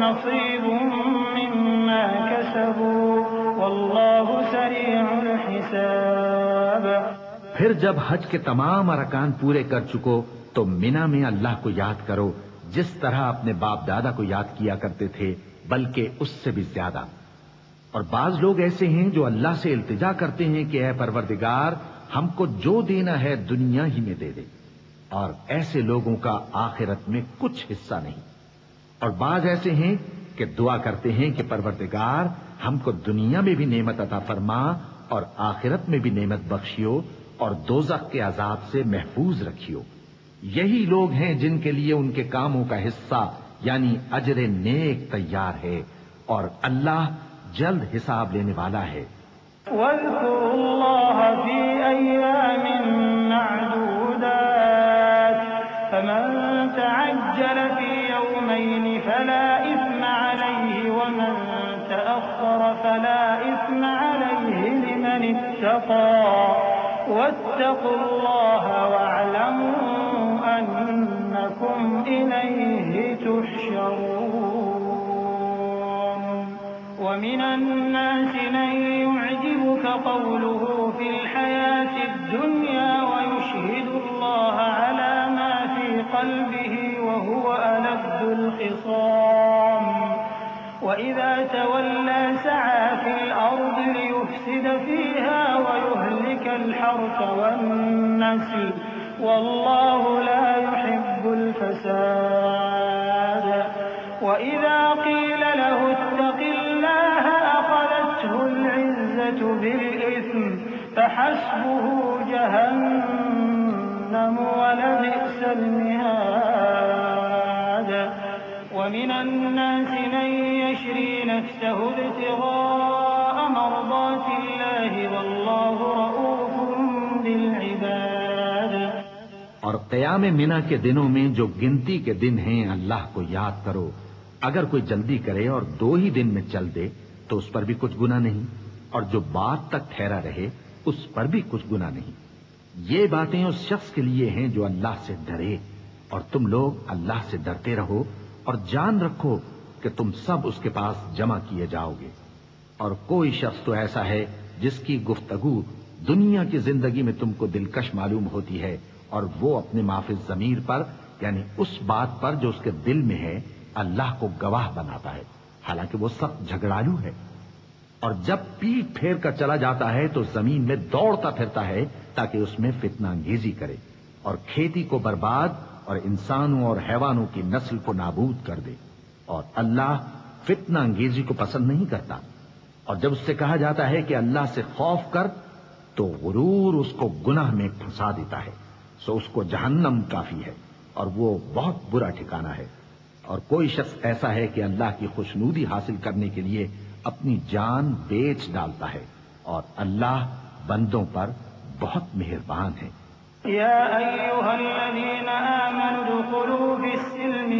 نصيب مما كسبوا والله سريع الحساب۔ پھر جب حج کے تمام ارکان پورے کر چکو تو مینا میں اللہ کو یاد کرو جس طرح اپنے باپ دادا کو یاد کیا کرتے تھے، بلکہ اس سے بھی زیادہ۔ اور بعض لوگ ایسے ہیں جو اللہ سے التجا کرتے ہیں کہ اے پروردگار ہم کو جو دینا ہے دنیا ہی میں دے دے، اور ایسے لوگوں کا آخرت میں کچھ حصہ نہیں۔ اور بعض ایسے ہیں کہ دعا کرتے ہیں کہ پروردگار ہم کو دنیا میں بھی نعمت عطا فرما اور آخرت میں بھی نعمت بخشیو اور دوزخ کے عذاب سے محفوظ رکھیو۔ یہی لوگ ہیں جن کے لیے ان کے کاموں کا حصہ یعنی اجر نیک تیار ہے، اور اللہ جلد حساب لینے والا ہے۔ واذكروا الله في أيام معدودات فمن تعجل في يومين فلا إثم عليه ومن تأخر فلا إثم عليه لمن اتقى واتقوا الله واعلموا أنكم إليه تحشرون۔ ومن الناس من يعجبك قوله في الحياة الدنيا ويشهد الله على ما في قلبه وهو ألد الخصام وإذا تولى سعى في الأرض ليفسد فيها ويهلك الحرث والنسل والله لا يحب الفساد۔ وإذا قيل له اتق الله أخذته العزة بالإثم فحسبه جهنم ولبئس المهاد۔ ومن الناس من يشري نفسه ابتغاء مرضات الله والله رؤوف بالعباد۔ اور قیام منا کے دنوں میں جو گنتی کے دن ہیں اللہ کو یاد کرو، اگر کوئی جلدی کرے اور 2 ہی دن میں چل دے تو اس پر بھی کچھ گناہ نہیں، اور جو بات تک ٹھہرا رہے اس پر بھی کچھ گناہ نہیں۔ یہ باتیں اس شخص کے لیے ہیں جو اللہ سے ڈرے، اور تم لوگ اللہ سے ڈرتے رہو اور جان رکھو کہ تم سب اس کے پاس جمع کیے جاؤ گے۔ اور کوئی شخص تو ایسا ہے جس کی گفتگو دنیا کی زندگی میں تم کو دلکش معلوم ہوتی ہے، اور وہ اپنے معافی ضمیر پر یعنی اس بات پر جو اس کے دل میں ہے اللہ کو گواہ بناتا ہے، حالانکہ وہ سخت جھگڑالو ہے۔ اور جب پیٹ پھیر کر چلا جاتا ہے تو زمین میں دوڑتا پھرتا ہے تاکہ اس میں فتنہ انگیزی کرے اور کھیتی کو برباد اور انسانوں اور حیوانوں کی نسل کو نابود کر دے، اور اللہ فتنہ انگیزی کو پسند نہیں کرتا۔ اور جب اس سے کہا جاتا ہے کہ اللہ سے خوف کر تو غرور اس کو گناہ میں پھنسا دیتا ہے، سو اس کو جہنم کافی ہے اور وہ بہت برا ٹھکانہ ہے۔ اور کوئی شخص ایسا ہے کہ اللہ کی خوشنودی حاصل کرنے کے لیے اپنی جان بیچ ڈالتا ہے، اور اللہ بندوں پر بہت مہربان ہے۔ يا أيها الذين آمنوا ادخلوا في السلم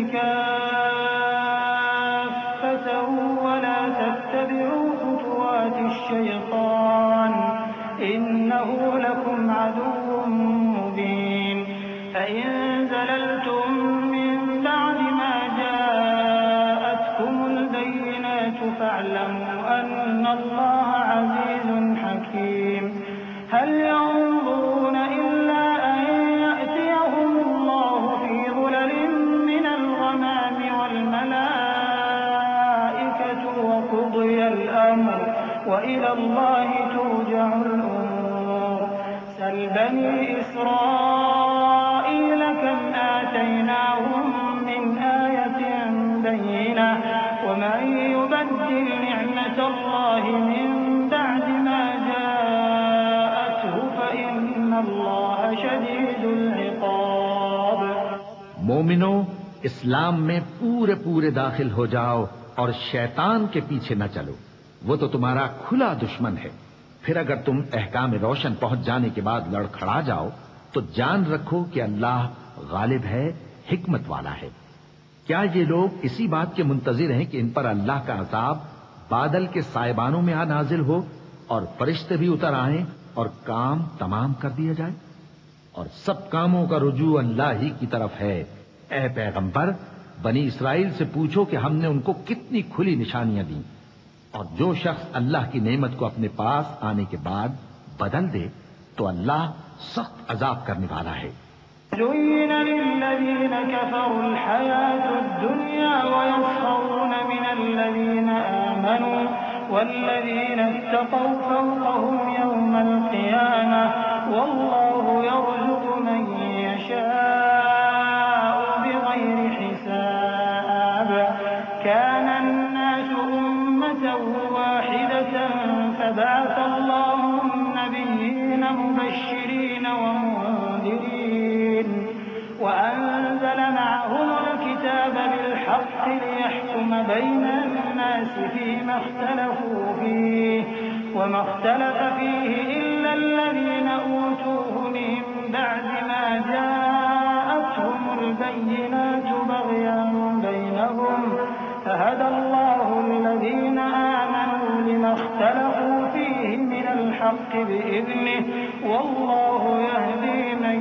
كافة ولا تتبعوا خطوات الشيطان إنه لكم عدو مبين۔ فإن زللتم من بعد ما جاءتكم البينات فاعلموا أن الله عزيز حكيم۔ هل ينظرون إلا أن يأتيهم الله في ظلل من الغمام والملائكة وقضي الأمر وإلى الله ترجع الأمور۔ سل بني إسرائيل كم آتيناهم من آية بينة ومن يبدل نعمة الله من بعد ما جاءته فإن الله شديد العقاب۔ مومنو، اسلام میں پورے پورے داخل ہو جاؤ اور شیطان کے پیچھے نہ چلو، وہ تو تمہارا کھلا دشمن ہے۔ پھر اگر تم احکام روشن پہنچ جانے کے بعد لڑکھڑا جاؤ تو جان رکھو کہ اللہ غالب ہے، حکمت والا ہے۔ کیا یہ لوگ اسی بات کے منتظر ہیں کہ ان پر اللہ کا عذاب بادل کے سائبانوں میں نازل ہو اور فرشتے بھی اتر آئیں اور کام تمام کر دیا جائے؟ اور سب کاموں کا رجوع اللہ ہی کی طرف ہے۔ اے پیغمبر، بنی اسرائیل سے پوچھو کہ ہم نے ان کو کتنی کھلی نشانیاں دیں، اور جو شخص اللہ کی نعمت کو اپنے پاس آنے کے بعد بدل دے تو اللہ سخت عذاب کرنے والا ہے۔ زين للذين كفروا الحياة الدنيا ويسخرون من الذين آمنوا والذين اتقوا فوقهم يوم القيامة والله يرزق من يشاء بغير حساب كان الناس أمة واحدة فبعث الله النبيين مبشرين ومنذرين وأنزل معهم الكتاب بالحق ليحكم بين الناس فيما اختلفوا فيه وما اختلف فيه إلا الذين أوتوه من بعد ما جاءتهم البينات بغيا بينهم فهدى الله الذين آمنوا لما اختلفوا فيه من الحق بإذنه والله يهدي من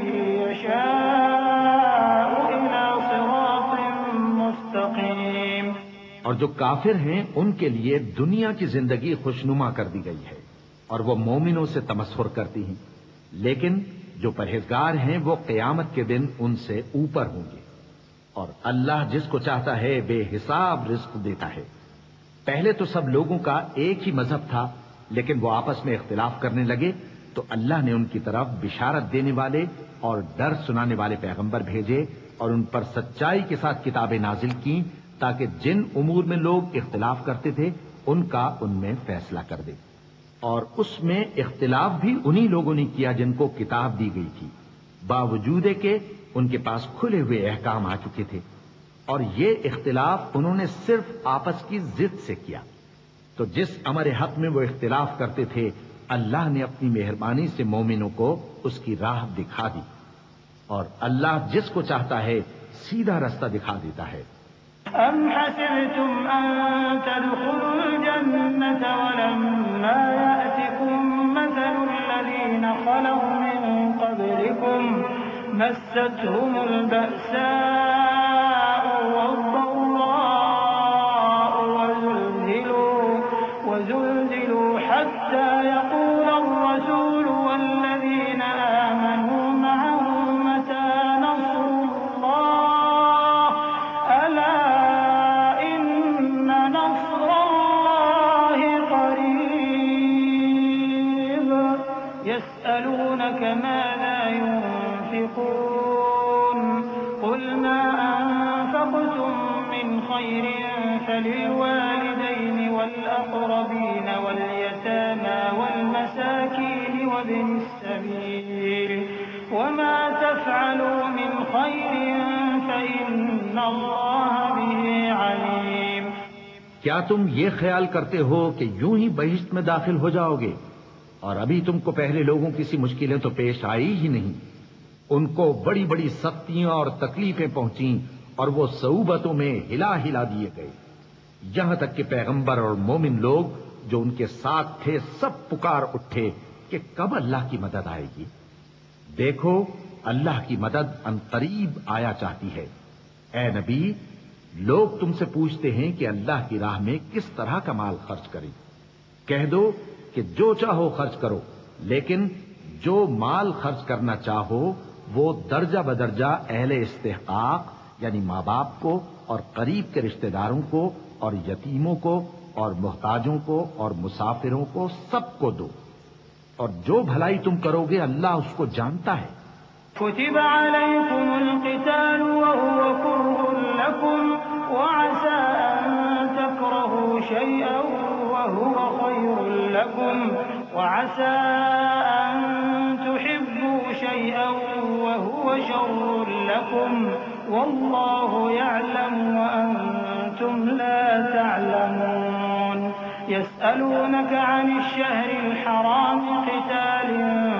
يشاء إلى صراط مستقيم۔ اور جو کافر ہیں ان کے لیے دنیا کی زندگی خوشنما کر دی گئی ہے اور وہ مومنوں سے تمسخر کرتی ہیں، لیکن جو پرہیزگار ہیں وہ قیامت کے دن ان سے اوپر ہوں گے، اور اللہ جس کو چاہتا ہے بے حساب رزق دیتا ہے۔ پہلے تو سب لوگوں کا ایک ہی مذہب تھا، لیکن وہ آپس میں اختلاف کرنے لگے تو اللہ نے ان کی طرف بشارت دینے والے اور ڈر سنانے والے پیغمبر بھیجے اور ان پر سچائی کے ساتھ کتابیں نازل کی تاکہ جن امور میں لوگ اختلاف کرتے تھے ان کا ان میں فیصلہ کر دے، اور اس میں اختلاف بھی انہی لوگوں نے کیا جن کو کتاب دی گئی تھی، باوجود کہ ان کے پاس کھلے ہوئے احکام آ چکے تھے، اور یہ اختلاف انہوں نے صرف آپس کی ضد سے کیا۔ تو جس امر حق میں وہ اختلاف کرتے تھے اللہ نے اپنی مہربانی سے مومنوں کو اس کی راہ دکھا دی، اور اللہ جس کو چاہتا ہے سیدھا رستہ دکھا دیتا ہے۔ أم حسبتم أن تدخلوا الجنة ولما يأتكم مثل الذين خلوا من قبلكم مستهم البأساء والضراء وزلزلوا حتى يقول الرسول والذين آمنوا معه متى نصر الله ألا إن نصر الله قريب يسألونك ماذا ينفقون قل ما أنفقتم من خير فللوالدين والأقربين واليتامى والمساكين وابن السبيل وما تفعلوا من خير فإن الله به عليم۔ کیا تم یہ خیال کرتے ہو کہ یوں ہی بہشت میں داخل ہو جاؤ گے، اور ابھی تم کو پہلے لوگوں کی سی مشکلیں تو پیش آئی ہی نہیں، ان کو بڑی بڑی سختیاں اور تکلیفیں پہنچیں اور وہ صعوبتوں میں ہلا ہلا دیے گئے، یہاں تک کہ پیغمبر اور مومن لوگ جو ان کے ساتھ تھے سب پکار اٹھے کہ کب اللہ کی مدد آئے گی۔ دیکھو اللہ کی مدد عنقریب آیا چاہتی ہے۔ اے نبی، لوگ تم سے پوچھتے ہیں کہ اللہ کی راہ میں کس طرح کا مال خرچ کریں، کہہ دو کہ جو چاہو خرچ کرو، لیکن جو مال خرچ کرنا چاہو وہ درجہ بدرجہ اہل استحقاق یعنی ماں باپ کو اور قریب کے رشتہ داروں کو اور یتیموں کو اور محتاجوں کو اور مسافروں کو سب کو دو، اور جو بھلائی تم کرو گے اللہ اس کو جانتا ہے۔ كتب عليكم القتال وهو كره لكم وعسى أن تكرهوا شيئا وهو خير لكم وعسى أن تحبوا شيئا وهو شر لكم والله يعلم وأنتم لا تعلمون يسألونك عن الشهر الحرام قتال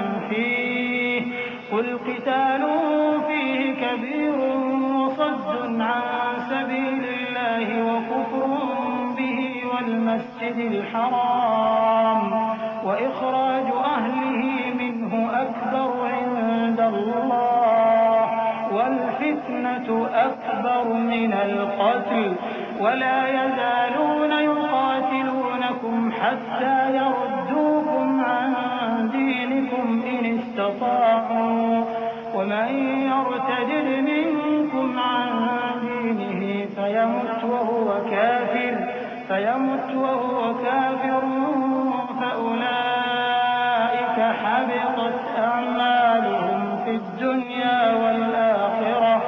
فيه قل قتال فيه كبير وصد عن سبيل الله وكفر به والمسجد الحرام وإخراج أهله منه أكبر عند الله والفتنة أكبر من القتل ولا يزالون يقاتلونكم حتى يردوكم عن دينكم إن استطاعوا ومن يرتد منكم عن دينه فيمت وهو كافر فأولئك حبطت أعمالهم في الدنيا والآخرة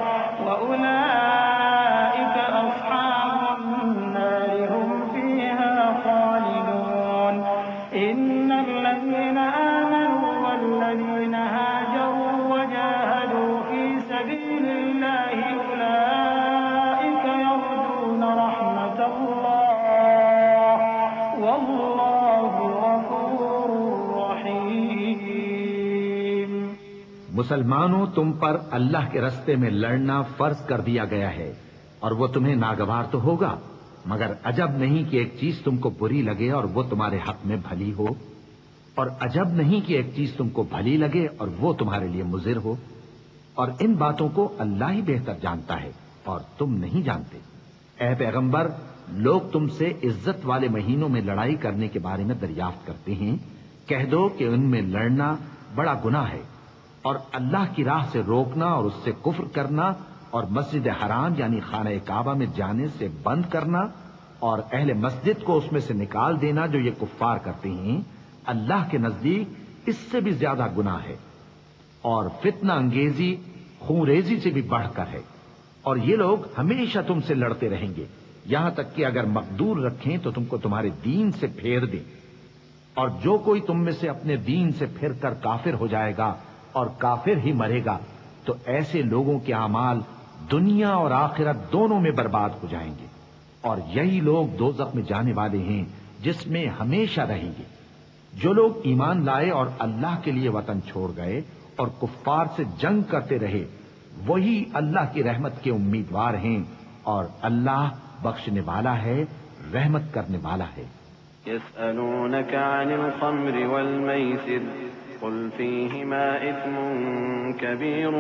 وأولئك أصحاب النار هم فيها خالدون إن الذين آمنوا والذين هاجروا وجاهدوا في سبيل الله أولئك يرجون رحمة الله والله غفور رحيم. مسلمانوں، تم پر اللہ کے رستے میں لڑنا فرض کر دیا گیا ہے اور وہ تمہیں ناگوار تو ہوگا، مگر عجب نہیں کہ ایک چیز تم کو بری لگے اور وہ تمہارے حق میں بھلی ہو، اور عجب نہیں کہ ایک چیز تم کو بھلی لگے اور وہ تمہارے لیے مضر ہو، اور ان باتوں کو اللہ ہی بہتر جانتا ہے اور تم نہیں جانتے۔ اے پیغمبر، لوگ تم سے عزت والے مہینوں میں لڑائی کرنے کے بارے میں دریافت کرتے ہیں، کہہ دو کہ ان میں لڑنا بڑا گناہ ہے، اور اللہ کی راہ سے روکنا اور اس سے کفر کرنا اور مسجد حرام یعنی خانہ کعبہ میں جانے سے بند کرنا اور اہل مسجد کو اس میں سے نکال دینا جو یہ کفار کرتے ہیں، اللہ کے نزدیک اس سے بھی زیادہ گناہ ہے، اور فتنہ انگیزی خون ریزی سے بھی بڑھ کر ہے، اور یہ لوگ ہمیشہ تم سے لڑتے رہیں گے یہاں تک کہ اگر مقدور رکھیں تو تم کو تمہارے دین سے پھیر دیں، اور جو کوئی تم میں سے اپنے دین سے پھر کر کافر ہو جائے گا اور کافر ہی مرے گا تو ایسے لوگوں کے اعمال دنیا اور آخرت دونوں میں برباد ہو جائیں گے، اور یہی لوگ دوزخ میں جانے والے ہیں جس میں ہمیشہ رہیں گے۔ جو لوگ ایمان لائے اور اللہ کے لیے وطن چھوڑ گئے اور کفار سے جنگ کرتے رہے وہی اللہ کی رحمت کے امیدوار ہیں، اور اللہ بخشنے والا ہے، رحمت کرنے والا ہے۔ يسألونك عن الخمر والميسر قل فيهما إثم كبير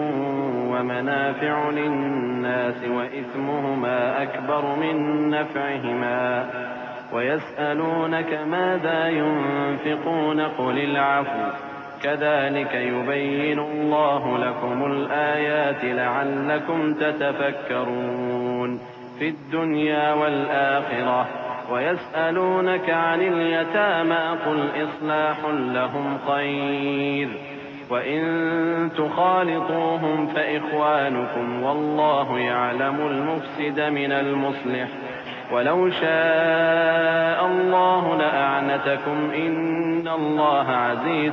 ومنافع للناس وإثمهما أكبر من نفعهما ويسألونك ماذا ينفقون قل العفو كذلك يبين الله لكم الآيات لعلكم تتفكرون في الدنيا والآخرة ويسألونك عن اليتامى قل إصلاح لهم خير وإن تخالطوهم فإخوانكم والله يعلم المفسد من المصلح ولو شاء الله لأعنتكم إن الله عزيز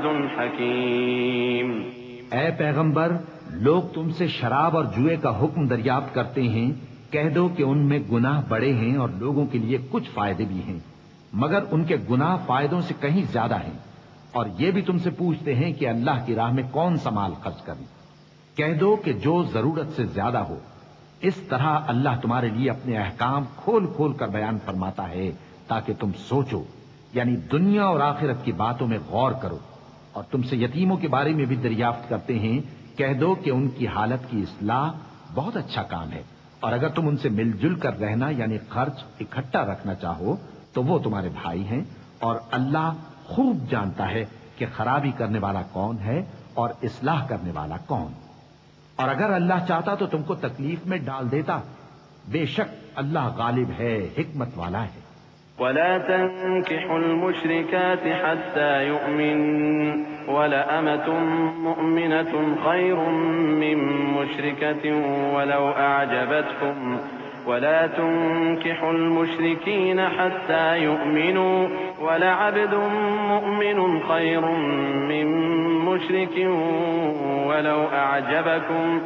حكيم۔ اے پیغمبر، لوگ تم سے شراب اور جوئے کا حکم دریافت کرتے ہیں، کہہ دو کہ ان میں گناہ بڑے ہیں اور لوگوں کے لیے کچھ فائدے بھی ہیں، مگر ان کے گناہ فائدوں سے کہیں زیادہ ہیں، اور یہ بھی تم سے پوچھتے ہیں کہ اللہ کی راہ میں کون سا مال خرچ کریں، کہہ دو کہ جو ضرورت سے زیادہ ہو۔ اس طرح اللہ تمہارے لیے اپنے احکام کھول کھول کر بیان فرماتا ہے تاکہ تم سوچو، یعنی دنیا اور آخرت کی باتوں میں غور کرو۔ اور تم سے یتیموں کے بارے میں بھی دریافت کرتے ہیں، کہہ دو کہ ان کی حالت کی اصلاح بہت اچھا کام ہے، اور اگر تم ان سے مل جل کر رہنا یعنی خرچ اکٹھا رکھنا چاہو تو وہ تمہارے بھائی ہیں، اور اللہ خوب جانتا ہے کہ خرابی کرنے والا کون ہے اور اصلاح کرنے والا کون، اور اگر اللہ چاہتا تو تم کو تکلیف میں ڈال دیتا، بے شک اللہ غالب ہے، حکمت والا ہے۔ ولا تنكحوا المشركات حتى يؤمن ولأمة مؤمنة خير من مشركة ولو أعجبتكم ولا تنكحوا المشركين حتى يؤمنوا ولعبد مؤمن خير من مشرك ولو أعجبكم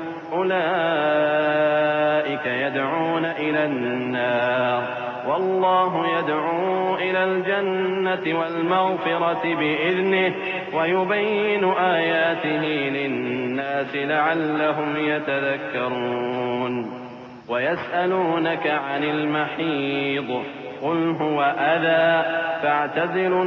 أولئك يدعون إلى النار والله يدعو إلى الجنة والمغفرة بإذنه ويبين آياته للناس لعلهم يتذكرون ويسألونك عن المحيض قل هو أذى فاعتزلوا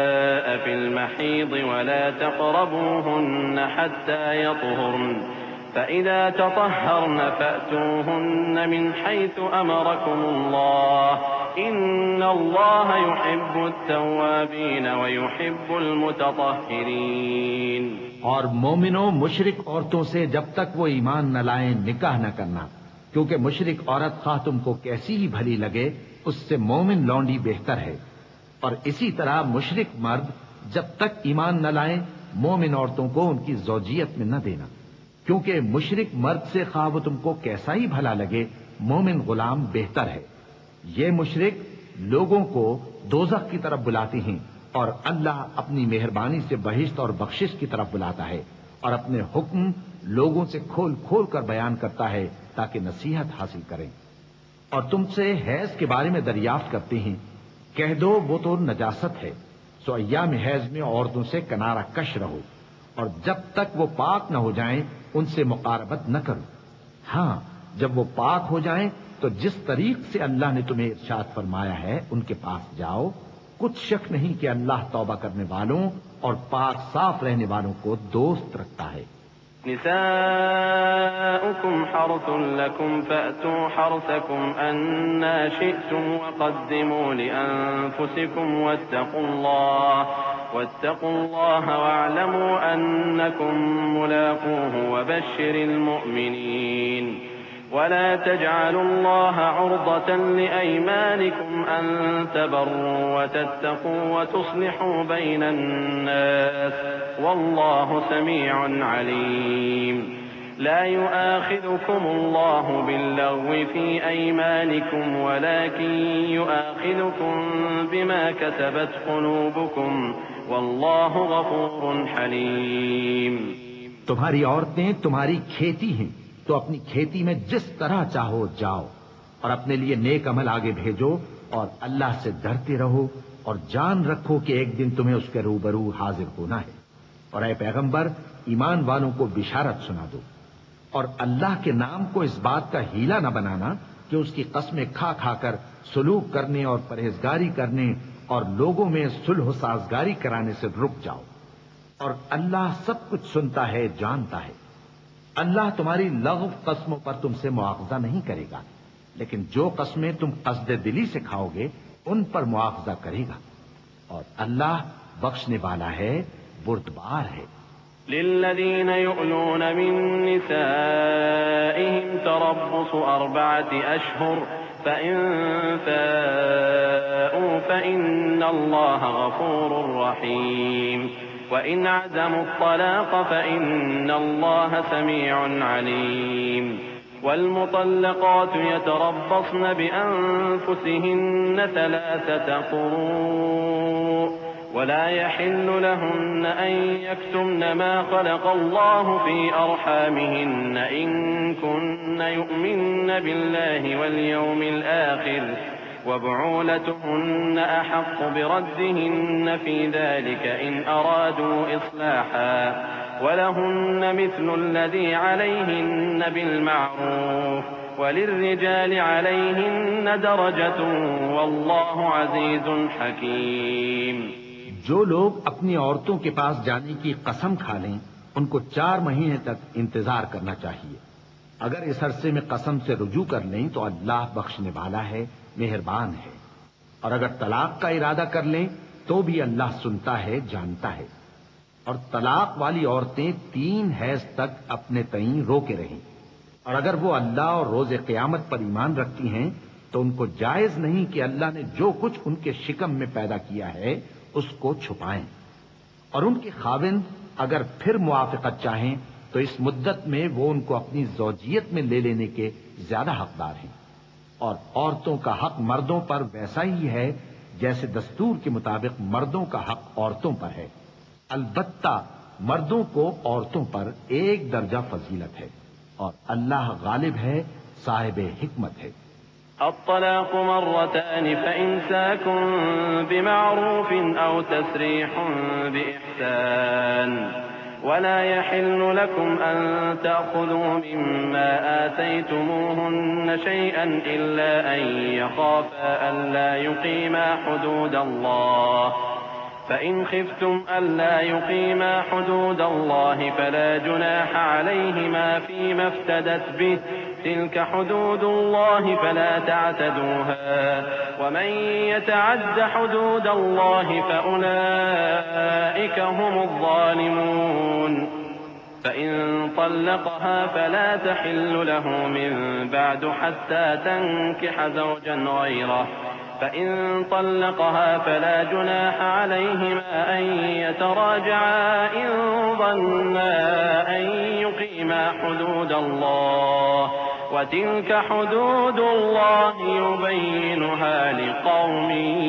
النساء في المحيض ولا تقربوهن حتى يطهرن فإذا تطهرن فأتوهن من حيث أمركم الله إن الله يحب التوابين ويحب المتطهرين۔ اور مومنوں مشرک عورتوں سے جب تک وہ ایمان نہ لائیں نکاح نہ کرنا، کیونکہ مشرک عورت خواہ تم کو کیسی ہی بھلی لگے اس سے مومن لونڈی بہتر ہے۔ اور اسی طرح مشرک مرد جب تک ایمان نہ لائیں مومن عورتوں کو ان کی زوجیت میں نہ دینا، کیونکہ مشرک مرد سے خواہ وہ تم کو کیسا ہی بھلا لگے مومن غلام بہتر ہے۔ یہ مشرک لوگوں کو دوزخ کی طرف بلاتے ہیں اور اللہ اپنی مہربانی سے بہشت اور بخشش کی طرف بلاتا ہے اور اپنے حکم لوگوں سے کھول کھول کر بیان کرتا ہے تاکہ نصیحت حاصل کریں۔ اور تم سے حیض کے بارے میں دریافت کرتے ہیں، کہہ دو وہ تو نجاست ہے، سو ایام حیض میں عورتوں سے کنارہ کش رہو، اور جب تک وہ پاک نہ ہو جائیں ان سے مقاربت نہ کرو۔ ہاں جب وہ پاک ہو جائیں تو جس طریق سے اللہ نے تمہیں ارشاد فرمایا ہے ان کے پاس جاؤ، کچھ شک نہیں کہ اللہ توبہ کرنے والوں اور پاک صاف رہنے والوں کو دوست رکھتا ہے۔ نساؤكم حرث لكم فأتوا حرثكم أنا شئتم وقدموا لأنفسكم واتقوا الله واعلموا أنكم ملاقوه وبشر المؤمنين ولا تجعلوا الله عرضة لأيمانكم أن تبروا وتتقوا وتصلحوا بين الناس والله سميع عليم۔ لا يؤاخذكم الله باللغو في أيمانكم ولكن يؤاخذكم بما كسبت قلوبكم والله غفور حليم۔ تمہاری عورتیں تمہاری کھیتی ہیں تو اپنی کھیتی میں جس طرح چاہو جاؤ، اور اپنے لیے نیک عمل آگے بھیجو اور اللہ سے ڈرتے رہو، اور جان رکھو کہ ایک دن تمہیں اس کے روبرو حاضر ہونا ہے۔ اور اے پیغمبر ایمان والوں کو بشارت سنا دو، اور اللہ کے نام کو اس بات کا ہیلا نہ بنانا کہ اس کی قسمیں کھا کھا کر سلوک کرنے اور پرہیزگاری کرنے اور لوگوں میں صلح و سازگاری کرانے سے رک جاؤ، اور اللہ سب کچھ سنتا ہے جانتا ہے۔ اللہ تمہاری لغو قسموں پر تم سے مواخذہ نہیں کرے گا، لیکن جو قسمیں تم قصد دلی سے کھاؤ گے ان پر مواخذہ کرے گا، اور اللہ بخشنے والا ہے بردبار ہے۔ للذين يؤلون من نسائهم تربص 4 أشهر فإن فاءوا فإن الله غفور رحيم وإن عزموا الطلاق فإن الله سميع عليم۔ والمطلقات يتربصن بأنفسهن 3 قروء ولا يحل لهن أن يكتمن ما خلق الله في أرحامهن إن كن يؤمن بالله واليوم الآخر وبعولتهن أحق بردهن في ذلك إن أرادوا إصلاحا ولهن مثل الذي عليهن بالمعروف وللرجال عليهن درجة والله عزيز حكيم۔ جو لوگ اپنی عورتوں کے پاس جانے کی قسم کھا لیں ان کو 4 مہینے تک انتظار کرنا چاہیے۔ اگر اس عرصے میں قسم سے رجوع کر لیں تو اللہ بخشنے والا ہے، مہربان ہے، اور اگر طلاق کا ارادہ کر لیں تو بھی اللہ سنتا ہے جانتا ہے۔ اور طلاق والی عورتیں 3 حیض تک اپنے تئیں روکے رہیں، اور اگر وہ اللہ اور روز قیامت پر ایمان رکھتی ہیں تو ان کو جائز نہیں کہ اللہ نے جو کچھ ان کے شکم میں پیدا کیا ہے اس کو چھپائیں، اور ان کے خاوند اگر پھر موافقت چاہیں تو اس مدت میں وہ ان کو اپنی زوجیت میں لے لینے کے زیادہ حقدار ہیں، اور عورتوں کا حق مردوں پر ویسا ہی ہے جیسے دستور کے مطابق مردوں کا حق عورتوں پر ہے، البتہ مردوں کو عورتوں پر 1 درجہ فضیلت ہے، اور اللہ غالب ہے، صاحب حکمت ہے۔ الطلاق مرتان فإمساك بمعروف أو تسريح بإحسان ولا يحل لكم أن تأخذوا مما آتيتموهن شيئا إلا أن يخافا ألا يقيما حدود الله فإن خفتم ألا يقيما حدود الله فلا جناح عليهما فيما افتدت به تلك حدود الله فلا تعتدوها ومن يتعد حدود الله فأولئك هم الظالمون فإن طلقها فلا تحل له من بعد حتى تنكح زوجا غيره فإن طلقها فلا جناح عليهما أن يتراجعا إن ظنا أن يقيما حدود الله وتلك حدود الله يبينها لقوم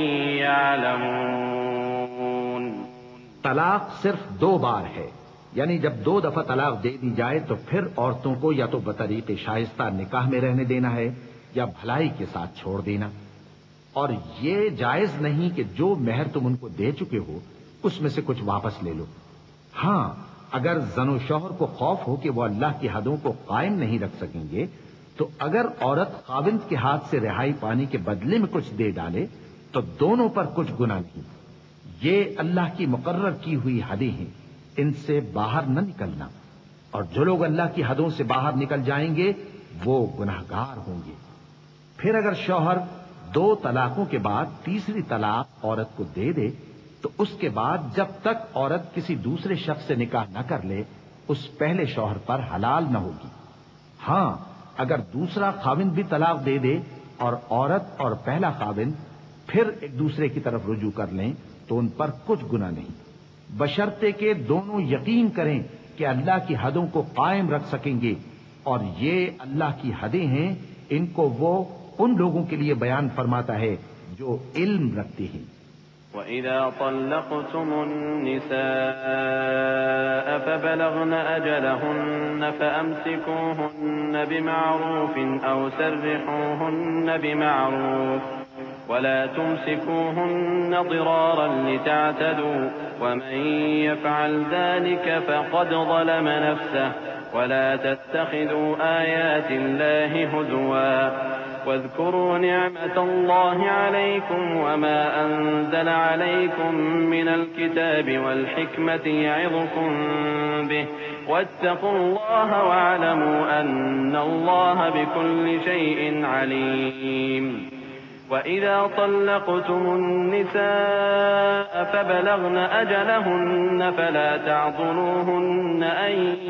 يعلمون. طلاق صرف 2 بار ہے، یعنی جب 2 دفعہ طلاق دے دی جائے تو پھر عورتوں کو یا تو بطریق شائستہ نکاح میں رہنے دینا ہے یا بھلائی کے ساتھ چھوڑ دینا، اور یہ جائز نہیں کہ جو مہر تم ان کو دے چکے ہو اس میں سے کچھ واپس لے لو۔ ہاں، اگر زن و شوہر کو خوف ہو کہ وہ اللہ کی حدوں کو قائم نہیں رکھ سکیں گے تو اگر عورت خاوند کے ہاتھ سے رہائی پانے کے بدلے میں کچھ دے ڈالے تو دونوں پر کچھ گناہ نہیں۔ یہ اللہ کی مقرر کی ہوئی حدیں ہیں، ان سے باہر نہ نکلنا، اور جو لوگ اللہ کی حدوں سے باہر نکل جائیں گے وہ گناہگار ہوں گے۔ پھر اگر شوہر 2 طلاقوں کے بعد تیسری طلاق عورت کو دے دے تو اس کے بعد جب تک عورت کسی دوسرے شخص سے نکاح نہ کر لے اس پہلے شوہر پر حلال نہ ہوگی۔ ہاں، اگر دوسرا خاوند بھی طلاق دے دے اور عورت اور پہلا خاوند پھر ایک دوسرے کی طرف رجوع کر لیں تو ان پر کچھ گناہ نہیں، بشرطے کہ دونوں یقین کریں کہ اللہ کی حدوں کو قائم رکھ سکیں گے، اور یہ اللہ کی حدیں ہیں، ان کو وہ ان لوگوں کے لیے بیان فرماتا ہے جو علم رکھتے ہیں۔ وَإِذَا طَلَّقْتُمُ النِّسَاءَ فَبَلَغْنَ أَجَلَهُنَّ فَأَمْسِكُوهُنَّ بِمَعْرُوفٍ أَوْ سَرِّحُوهُنَّ بِمَعْرُوفٍ وَلَا تُمْسِكُوهُنَّ ضِرَارًا لِتَعْتَدُوا وَمَن يَفْعَلْ ذَلِكَ فَقَدْ ظَلَمَ نَفْسَهُ وَلَا تَتَّخِذُوا آيَاتِ اللَّهِ هُزُوًا واذكروا نعمة الله عليكم وما أنزل عليكم من الكتاب والحكمة يعظكم به واتقوا الله واعلموا أن الله بكل شيء عليم. وإذا طلقتم النساء فبلغن أجلهن فلا تعضلوهن أن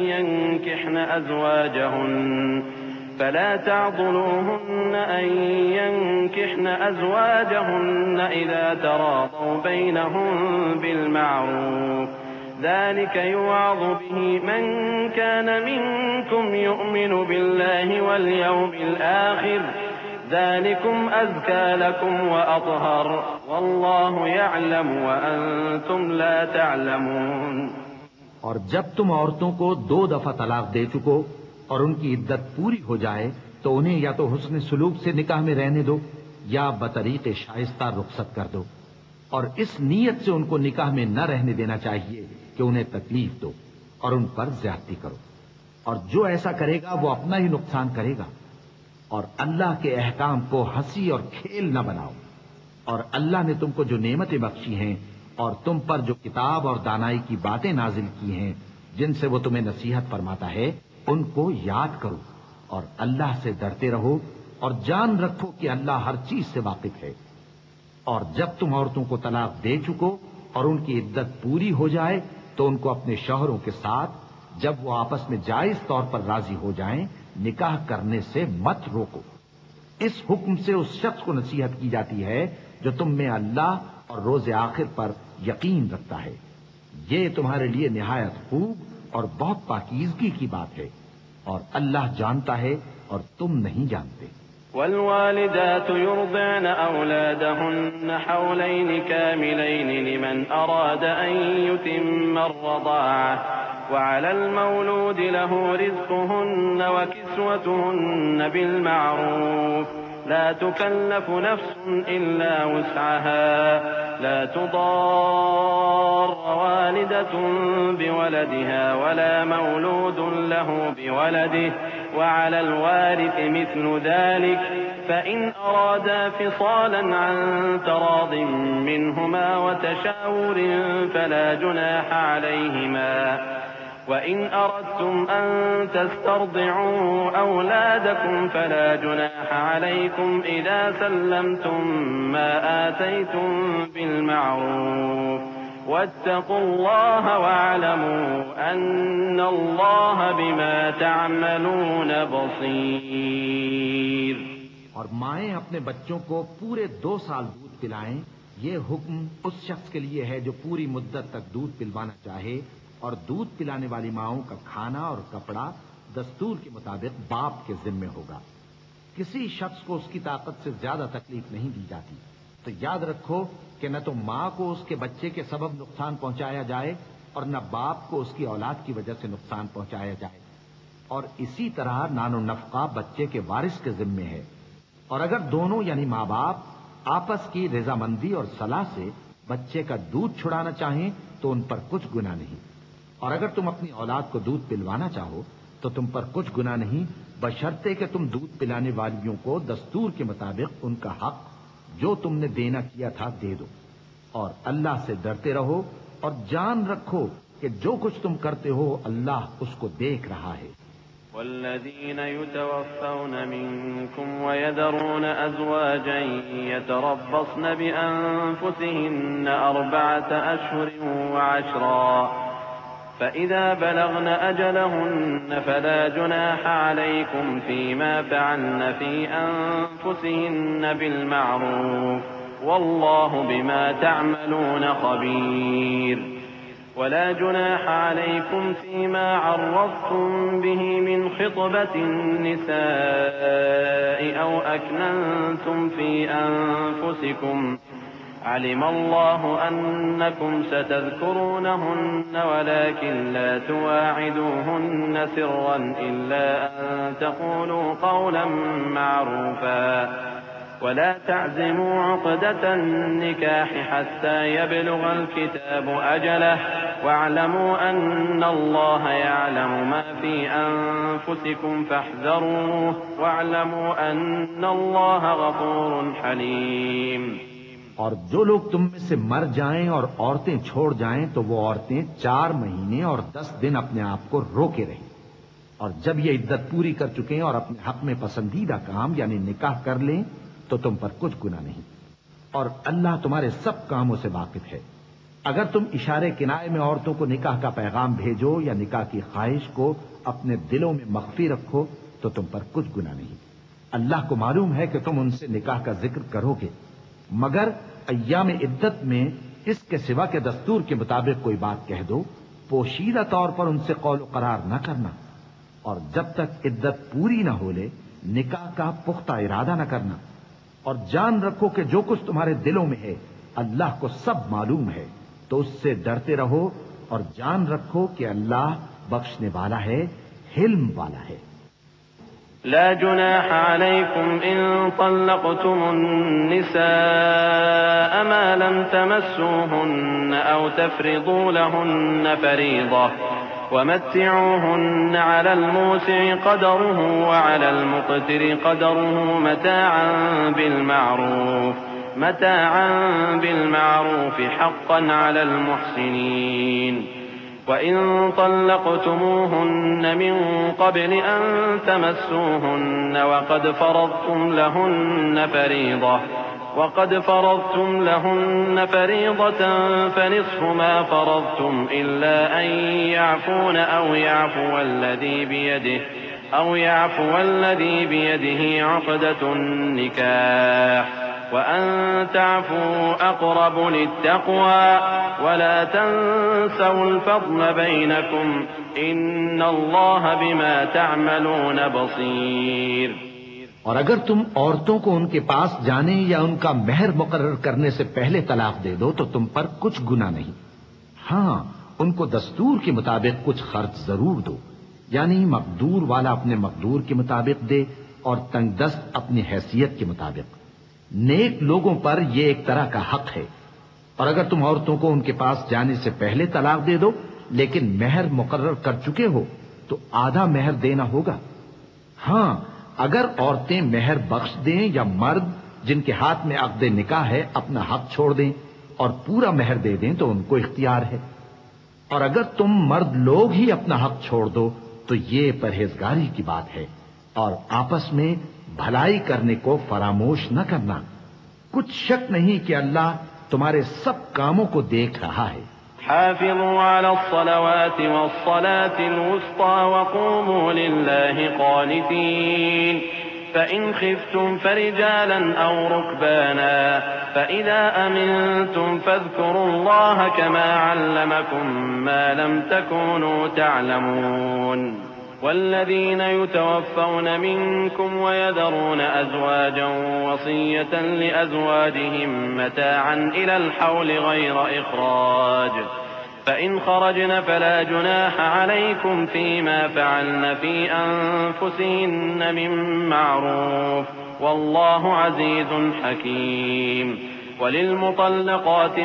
ينكحن أزواجهن إذا تراضوا بينهم بالمعروف ذلك يوعظ به من كان منكم يؤمن بالله واليوم الآخر ذلكم أزكى لكم وأطهر والله يعلم وأنتم لا تعلمون. اور جب تم عورتوں کو 2 دفعہ طلاق دے چکو اور ان کی عدت پوری ہو جائے تو انہیں یا تو حسن سلوک سے نکاح میں رہنے دو یا بطریق شائستہ رخصت کر دو، اور اس نیت سے ان کو نکاح میں نہ رہنے دینا چاہیے کہ انہیں تکلیف دو اور ان پر زیادتی کرو، اور جو ایسا کرے گا وہ اپنا ہی نقصان کرے گا۔ اور اللہ کے احکام کو ہنسی اور کھیل نہ بناؤ، اور اللہ نے تم کو جو نعمتیں بخشی ہیں اور تم پر جو کتاب اور دانائی کی باتیں نازل کی ہیں جن سے وہ تمہیں نصیحت فرماتا ہے ان کو یاد کرو، اور اللہ سے ڈرتے رہو اور جان رکھو کہ اللہ ہر چیز سے واقف ہے۔ اور جب تم عورتوں کو طلاق دے چکو اور ان کی عدت پوری ہو جائے تو ان کو اپنے شوہروں کے ساتھ جب وہ آپس میں جائز طور پر راضی ہو جائیں نکاح کرنے سے مت روکو۔ اس حکم سے اس شخص کو نصیحت کی جاتی ہے جو تم میں اللہ اور روز آخر پر یقین رکھتا ہے، یہ تمہارے لیے نہایت خوب اور بہت پاکیزگی کی بات ہے، اور اللہ جانتا ہے اور تم نہیں جانتے۔ والوالدات يرضعن أولادهن حولين كاملين لمن أراد أن يتم الرضاعة وعلى المولود له رزقهن وكسوتهن بالمعروف لا تكلف نفس إلا وسعها لا تضار والدة بولدها ولا مولود له بولده وعلى الوارث مثل ذلك فإن أرادا فصالا عن تراض منهما وتشاور فلا جناح عليهما وإن أردتم أن تسترضعوا أولادكم فلا جناح عليكم إذا سلمتم ما آتيتم بالمعروف واتقوا الله واعلموا أن الله بما تعملون بصير. اور مائیں اپنے بچوں کو پورے 2 سال دودھ پلائیں، یہ حکم اس شخص کے لیے ہے جو پوری مدت تک دودھ پلوانا چاہے، اور دودھ پلانے والی ماؤں کا کھانا اور کپڑا دستور کے مطابق باپ کے ذمے ہوگا. کسی شخص کو اس کی طاقت سے زیادہ تکلیف نہیں دی جاتی، تو یاد رکھو کہ نہ تو ماں کو اس کے بچے کے سبب نقصان پہنچایا جائے اور نہ باپ کو اس کی اولاد کی وجہ سے نقصان پہنچایا جائے. اور اسی طرح نان و نفقہ بچے کے وارث کے ذمے ہے، اور اگر دونوں یعنی ماں باپ آپس کی رضامندی اور صلاح سے بچے کا دودھ چھڑانا چاہیں تو ان پر کچھ گناہ نہیں. اور اگر تم اپنی اولاد کو دودھ پلوانا چاہو تو تم پر کچھ گناہ نہیں، بشرطے کہ تم دودھ پلانے والیوں کو دستور کے مطابق ان کا حق جو تم نے دینا کیا تھا دے دو. اور اللہ سے ڈرتے رہو اور جان رکھو کہ جو کچھ تم کرتے ہو اللہ اس کو دیکھ رہا ہے. والذين يتوفون منكم ويذرون أزواجا يتربصن بأنفسهن 4 أشهر وعشرا فإذا بلغن أجلهن فلا جناح عليكم فيما فعلن في أنفسهن بالمعروف والله بما تعملون خبير. ولا جناح عليكم فيما عرضتم به من خطبة النساء أو أكننتم في أنفسكم علم الله أنكم ستذكرونهن ولكن لا تواعدوهن سرا إلا أن تقولوا قولا معروفا ولا تعزموا عقدة النكاح حتى يبلغ الكتاب أجله واعلموا أن الله يعلم ما في أنفسكم فاحذروه واعلموا أن الله غفور حليم. اور جو لوگ تم میں سے مر جائیں اور عورتیں چھوڑ جائیں تو وہ عورتیں 4 مہینے اور 10 دن اپنے آپ کو روکے رہیں، اور جب یہ عدت پوری کر چکیں اور اپنے حق میں پسندیدہ کام یعنی نکاح کر لیں تو تم پر کچھ گناہ نہیں، اور اللہ تمہارے سب کاموں سے واقف ہے. اگر تم اشارے کنائے میں عورتوں کو نکاح کا پیغام بھیجو یا نکاح کی خواہش کو اپنے دلوں میں مخفی رکھو تو تم پر کچھ گناہ نہیں. اللہ کو معلوم ہے کہ تم ان سے نکاح کا ذکر کرو گے، مگر ایام عدت میں اس کے سوا کے دستور کے مطابق کوئی بات کہہ دو، پوشیدہ طور پر ان سے قول و قرار نہ کرنا، اور جب تک عدت پوری نہ ہو لے نکاح کا پختہ ارادہ نہ کرنا. اور جان رکھو کہ جو کچھ تمہارے دلوں میں ہے اللہ کو سب معلوم ہے، تو اس سے ڈرتے رہو اور جان رکھو کہ اللہ بخشنے والا ہے، حلم والا ہے. لا جناح عليكم إن طلقتم النساء ما لم تمسوهن أو تفرضوا لهن فريضة ومتعوهن على الموسع قدره وعلى المقتر قدره متاعا بالمعروف حقا على المحسنين. وإن طلقتموهن من قبل أن تمسوهن وقد فرضتم لهن فريضة فنصف ما فرضتم إلا أن يعفون أو يعفو الذي بيده عقدة النكاح وأن تعفوا أقرب للتقوى ولا تنسوا الفضل بينكم إن الله بما تعملون بصير. اور اگر تم عورتوں کو ان کے پاس جانے یا ان کا مہر مقرر کرنے سے پہلے طلاق دے دو تو تم پر کچھ گناہ نہیں. ہاں، ان کو دستور کے مطابق کچھ خرچ ضرور دو، یعنی مقدور والا اپنے مقدور کے مطابق دے اور تنگ دست اپنی حیثیت کے مطابق. نیک لوگوں پر یہ ایک طرح کا حق ہے. اور اگر تم عورتوں کو ان کے پاس جانے سے پہلے طلاق دے دو لیکن مہر مقرر کر چکے ہو تو آدھا مہر دینا ہوگا. ہاں، اگر عورتیں مہر بخش دیں یا مرد جن کے ہاتھ میں عقد نکاح ہے اپنا حق چھوڑ دیں اور پورا مہر دے دیں تو ان کو اختیار ہے. اور اگر تم مرد لوگ ہی اپنا حق چھوڑ دو تو یہ پرہیزگاری کی بات ہے. اور آپس میں بھلائی کرنے کو فراموش نہ کرنا. کچھ شک نہیں کہ اللہ تمہارے سب کاموں کو دیکھ رہا ہے. حافظوا على الصلوات والصلاة الوسطى وقوموا لله قانتين فإن خفتم فرجالا أو ركبانا فإذا أمنتم فاذكروا الله كما علمكم ما لم تكونوا تعلمون والذين يتوفون منكم ويذرون أزواجا وصية لأزواجهم متاعا إلى الحول غير إخراج فإن خرجن فلا جناح عليكم فيما فعلن في أنفسهن من معروف والله عزيز حكيم وللمطلقات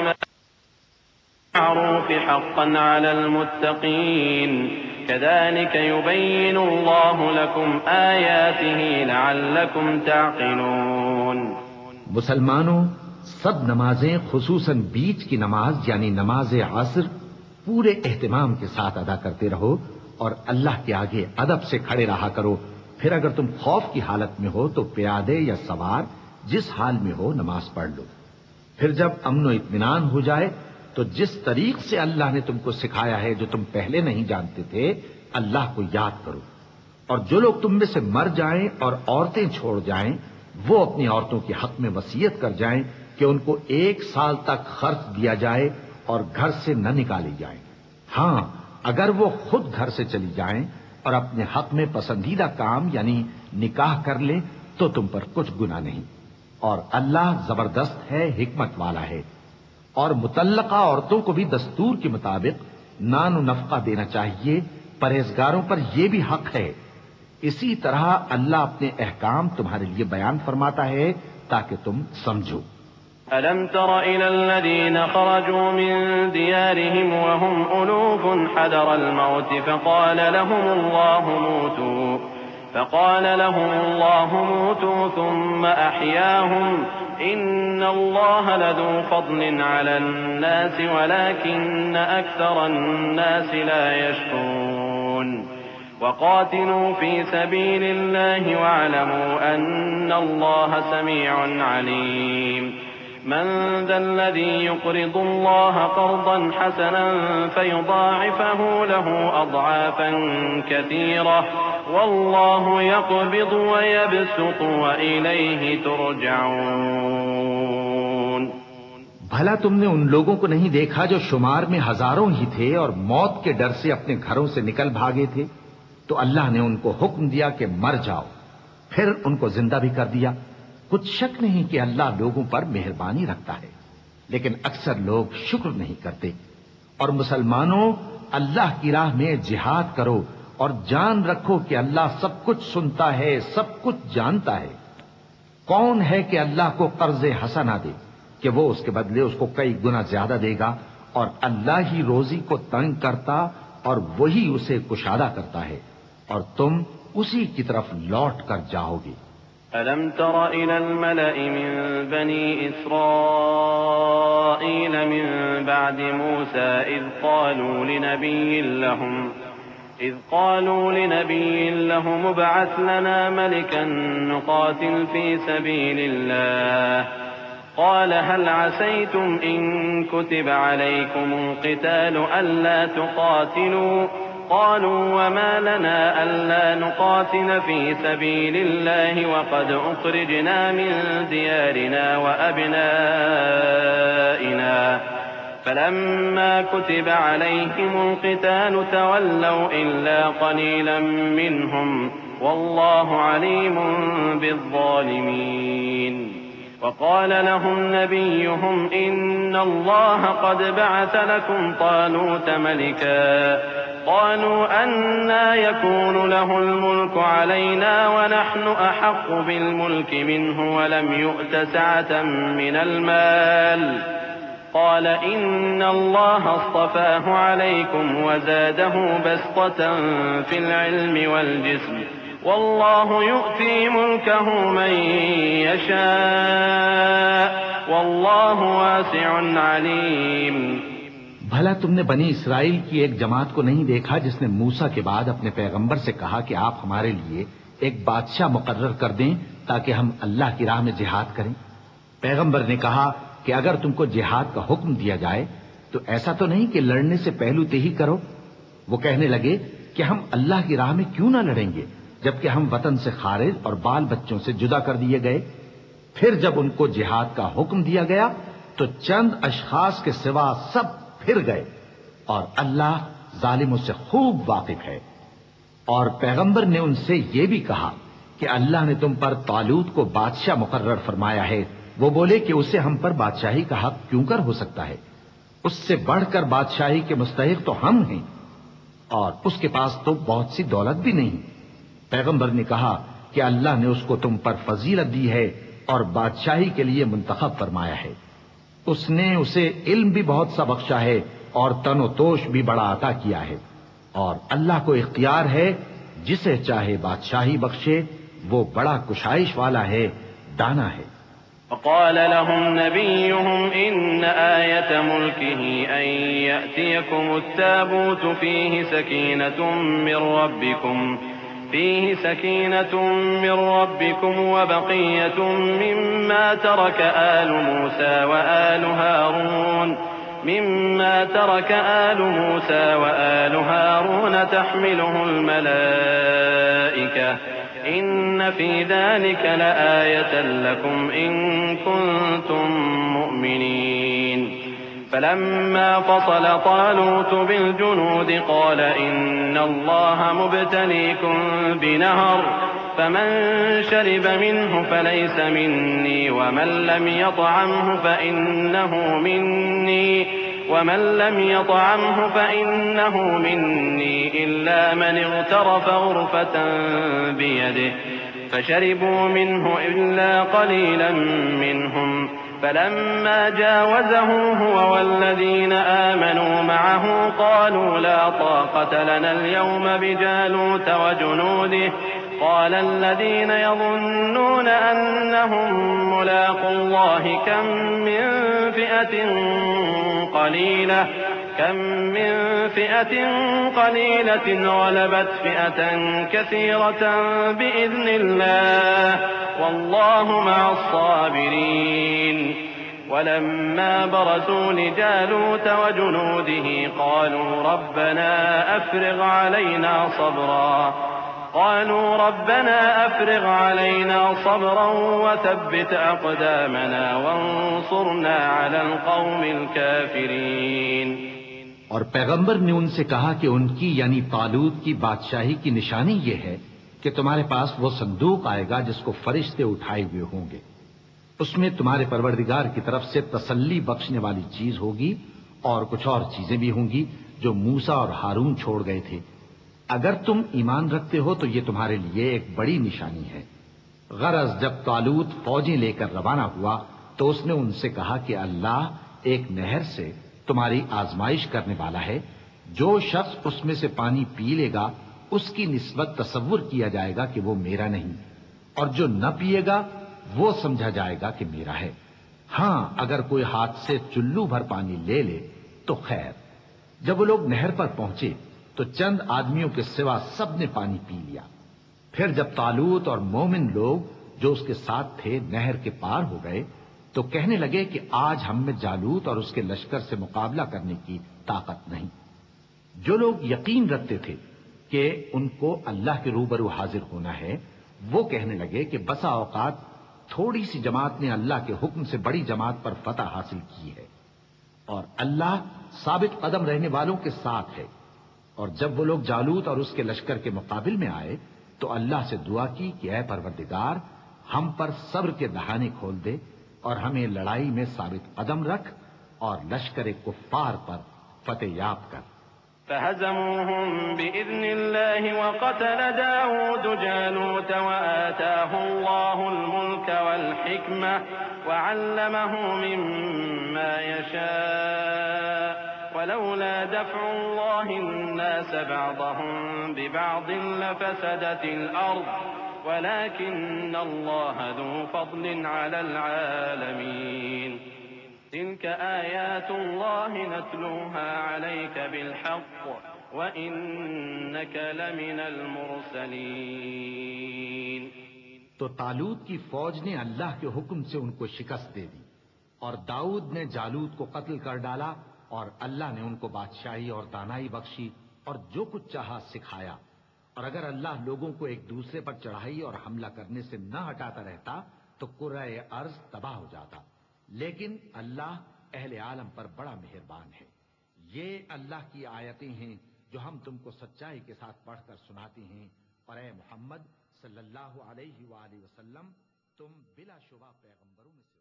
معروف حقا على المتقين كذلك يبين الله لكم آياته لعلكم تعقلون. مسلمانوں، سب نمازیں خصوصاً بیچ کی نماز یعنی نماز عصر پورے اہتمام کے ساتھ ادا کرتے رہو اور اللہ کے آگے ادب سے کھڑے رہا کرو. پھر اگر تم خوف کی حالت میں ہو تو پیادے یا سوار جس حال میں ہو نماز پڑھ لو. پھر جب امن و اطمینان ہو جائے تو جس طریق سے اللہ نے تم کو سکھایا ہے جو تم پہلے نہیں جانتے تھے اللہ کو یاد کرو. اور جو لوگ تم میں سے مر جائیں اور عورتیں چھوڑ جائیں وہ اپنی عورتوں کے حق میں وصیت کر جائیں کہ ان کو 1 سال تک خرچ دیا جائے اور گھر سے نہ نکالی جائیں. ہاں، اگر وہ خود گھر سے چلی جائیں اور اپنے حق میں پسندیدہ کام یعنی نکاح کر لیں تو تم پر کچھ گناہ نہیں. اور اللہ زبردست ہے، حکمت والا ہے. اور مطلقہ عورتوں کو بھی دستور کے مطابق نان و نفقہ دینا چاہیے. پرہیزگاروں پر یہ بھی حق ہے. اسی طرح اللہ اپنے احکام تمہارے لیے بیان فرماتا ہے تاکہ تم سمجھو. ألم تر إلى الذين خرجوا من ديارهم وهم ألوف حذر الموت فقال لهم الله موتوا ثم أحياهم إن الله لذو فضل على الناس ولكن أكثر الناس لا يشكرون وقاتلوا في سبيل الله واعلموا أن الله سميع عليم من ذا الذي يقرض الله قرضا حسنا فيضاعفه له أضعافا كثيرة والله يقبض ويبسط وإليه ترجعون. بھلا تم نے ان لوگوں کو نہیں دیکھا جو شمار میں ہزاروں ہی تھے اور موت کے ڈر سے اپنے گھروں سے نکل بھاگے تھے؟ تو اللہ نے ان کو حکم دیا کہ مر جاؤ، پھر ان کو زندہ بھی کر دیا. کچھ شک نہیں کہ اللہ لوگوں پر مہربانی رکھتا ہے، لیکن اکثر لوگ شکر نہیں کرتے. اور مسلمانوں، اللہ کی راہ میں جہاد کرو اور جان رکھو کہ اللہ سب کچھ سنتا ہے، سب کچھ جانتا ہے. کون ہے کہ اللہ کو قرض حسنہ دے کہ وہ اس کے بدلے اس کو کئی گنا زیادہ دے گا؟ اور اللہ ہی روزی کو تنگ کرتا اور وہی اسے کشادہ کرتا ہے، اور تم اسی کی طرف لوٹ کر جاؤ گے. ألم تر إلى الملأ من بني إسرائيل من بعد موسى إذ قالوا لنبي لهم ابعث لنا ملكا نقاتل في سبيل الله قال هل عسيتم إن كتب عليكم القتال ألا تقاتلوا قالوا وما لنا ألا نقاتل في سبيل الله وقد أخرجنا من ديارنا وأبنائنا فلما كتب عليهم القتال تولوا إلا قليلا منهم والله عليم بالظالمين. وقال لهم نبيهم إن الله قد بعث لكم طالوت ملكا قالوا أنى يكون له الملك علينا ونحن أحق بالملك منه ولم يؤت سعة من المال قال إن الله اصطفاه عليكم وزاده بسطة في العلم والجسم واللہ یؤتی ملکہ من یشاء واللہ واسع علیم۔ بھلا تم نے بنی اسرائیل کی ایک جماعت کو نہیں دیکھا جس نے موسیٰ کے بعد اپنے پیغمبر سے کہا کہ آپ ہمارے لیے ایک بادشاہ مقرر کر دیں تاکہ ہم اللہ کی راہ میں جہاد کریں؟ پیغمبر نے کہا کہ اگر تم کو جہاد کا حکم دیا جائے تو ایسا تو نہیں کہ لڑنے سے پہلو ہی کرو۔ وہ کہنے لگے کہ ہم اللہ کی راہ میں کیوں نہ لڑیں گے جبکہ ہم وطن سے خارج اور بال بچوں سے جدا کر دیے گئے۔ پھر جب ان کو جہاد کا حکم دیا گیا تو چند اشخاص کے سوا سب پھر گئے، اور اللہ ظالموں سے خوب واقف ہے۔ اور پیغمبر نے ان سے یہ بھی کہا کہ اللہ نے تم پر طالوت کو بادشاہ مقرر فرمایا ہے۔ وہ بولے کہ اسے ہم پر بادشاہی کا حق کیوں کر ہو سکتا ہے؟ اس سے بڑھ کر بادشاہی کے مستحق تو ہم ہیں، اور اس کے پاس تو بہت سی دولت بھی نہیں۔ پیغمبر نے کہا کہ اللہ نے اس کو تم پر فضیلت دی ہے اور بادشاہی کے لیے منتخب فرمایا ہے۔ اس نے اسے علم بھی بہت سا بخشا ہے اور تن و توش بھی بڑا عطا کیا ہے، اور اللہ کو اختیار ہے جسے چاہے بادشاہی بخشے، وہ بڑا کشائش والا ہے، دانا ہے۔ وقال لهم نبيهم إن آية ملكه أن يأتيكم التابوت فيه سكينة من ربكم وبقية مما ترك آل موسى وآل هارون تحمله الملائكة إن في ذلك لآية لكم إن كنتم مؤمنين۔ فلما فصل طالوت بالجنود قال إن الله مبتليكم بنهر فمن شرب منه فليس مني ومن لم يطعمه مني إلا من اغترف غرفة بيده فشربوا منه إلا قليلا منهم فلما جاوزه هو والذين آمنوا معه قالوا لا طاقة لنا اليوم بجالوت وجنوده قال الذين يظنون أنهم ملاقو الله كم من فئة قليلة غلبت فئة كثيرة بإذن الله والله مع الصابرين۔ ولما برزوا لجالوت وجنوده قالوا ربنا أفرغ علينا صبرا وثبت أقدامنا وانصرنا على القوم الكافرين۔ اور پیغمبر نے ان سے کہا کہ ان کی یعنی طالوت کی بادشاہی کی نشانی یہ ہے کہ تمہارے پاس وہ صندوق آئے گا جس کو فرشتے اٹھائے ہوئے ہوں گے۔ اس میں تمہارے پروردگار کی طرف سے تسلی بخشنے والی چیز ہوگی اور کچھ اور چیزیں بھی ہوں گی جو موسیٰ اور ہارون چھوڑ گئے تھے۔ اگر تم ایمان رکھتے ہو تو یہ تمہارے لیے ایک بڑی نشانی ہے۔ غرض جب طالوت فوجیں لے کر روانہ ہوا تو اس نے ان سے کہا کہ اللہ ایک نہر سے تمہاری آزمائش کرنے والا ہے، جو شخص اس میں سے پانی پی لے گا اس کی نسبت تصور کیا جائے گا کہ وہ میرا نہیں، اور جو نہ پیے گا وہ سمجھا جائے گا کہ میرا ہے۔ ہاں اگر کوئی ہاتھ سے چلو بھر پانی لے لے تو خیر۔ جب وہ لوگ نہر پر پہنچے تو چند آدمیوں کے سوا سب نے پانی پی لیا۔ پھر جب طالوت اور مومن لوگ جو اس کے ساتھ تھے نہر کے پار ہو گئے تو کہنے لگے کہ آج ہم میں جالوت اور اس کے لشکر سے مقابلہ کرنے کی طاقت نہیں۔ جو لوگ یقین رکھتے تھے کہ ان کو اللہ کے روبرو حاضر ہونا ہے وہ کہنے لگے کہ بسا اوقات تھوڑی سی جماعت نے اللہ کے حکم سے بڑی جماعت پر فتح حاصل کی ہے، اور اللہ ثابت قدم رہنے والوں کے ساتھ ہے۔ اور جب وہ لوگ جالوت اور اس کے لشکر کے مقابل میں آئے تو اللہ سے دعا کی کہ اے پروردگار ہم پر صبر کے دہانے کھول دے اور ہمیں لڑائی میں ثابت قدم رکھ اور لشکر کفار پر فتح یاب کر۔ فهزموهم بإذن الله وقتل داود جالوت وآتاه الله الملك والحكمة وعلمه مما يشاء ولولا دفع الله الناس بعضهم ببعض لفسدت الأرض ولكن الله ذو فضل على العالمين تلك آيات الله نتلوها عليك بالحق وإنك لمن المرسلين۔ تو طالوت کی فوج نے اللہ کے حکم سے ان کو شکست دے دی، اور داؤد نے جالوت کو قتل کر ڈالا، اور اللہ نے ان کو بادشاہی اور دانائی بخشی اور جو کچھ چاہا سکھایا۔ اور اگر اللہ لوگوں کو ایک دوسرے پر چڑھائی اور حملہ کرنے سے نہ ہٹاتا رہتا تو کرۂ ارض تباہ ہو جاتا، لیکن اللہ اہل عالم پر بڑا مہربان ہے۔ یہ اللہ کی آیتیں ہیں جو ہم تم کو سچائی کے ساتھ پڑھ کر سناتے ہیں، اور اے محمد صلی اللہ علیہ وآلہ وسلم تم بلا شبہ پیغمبروں میں سے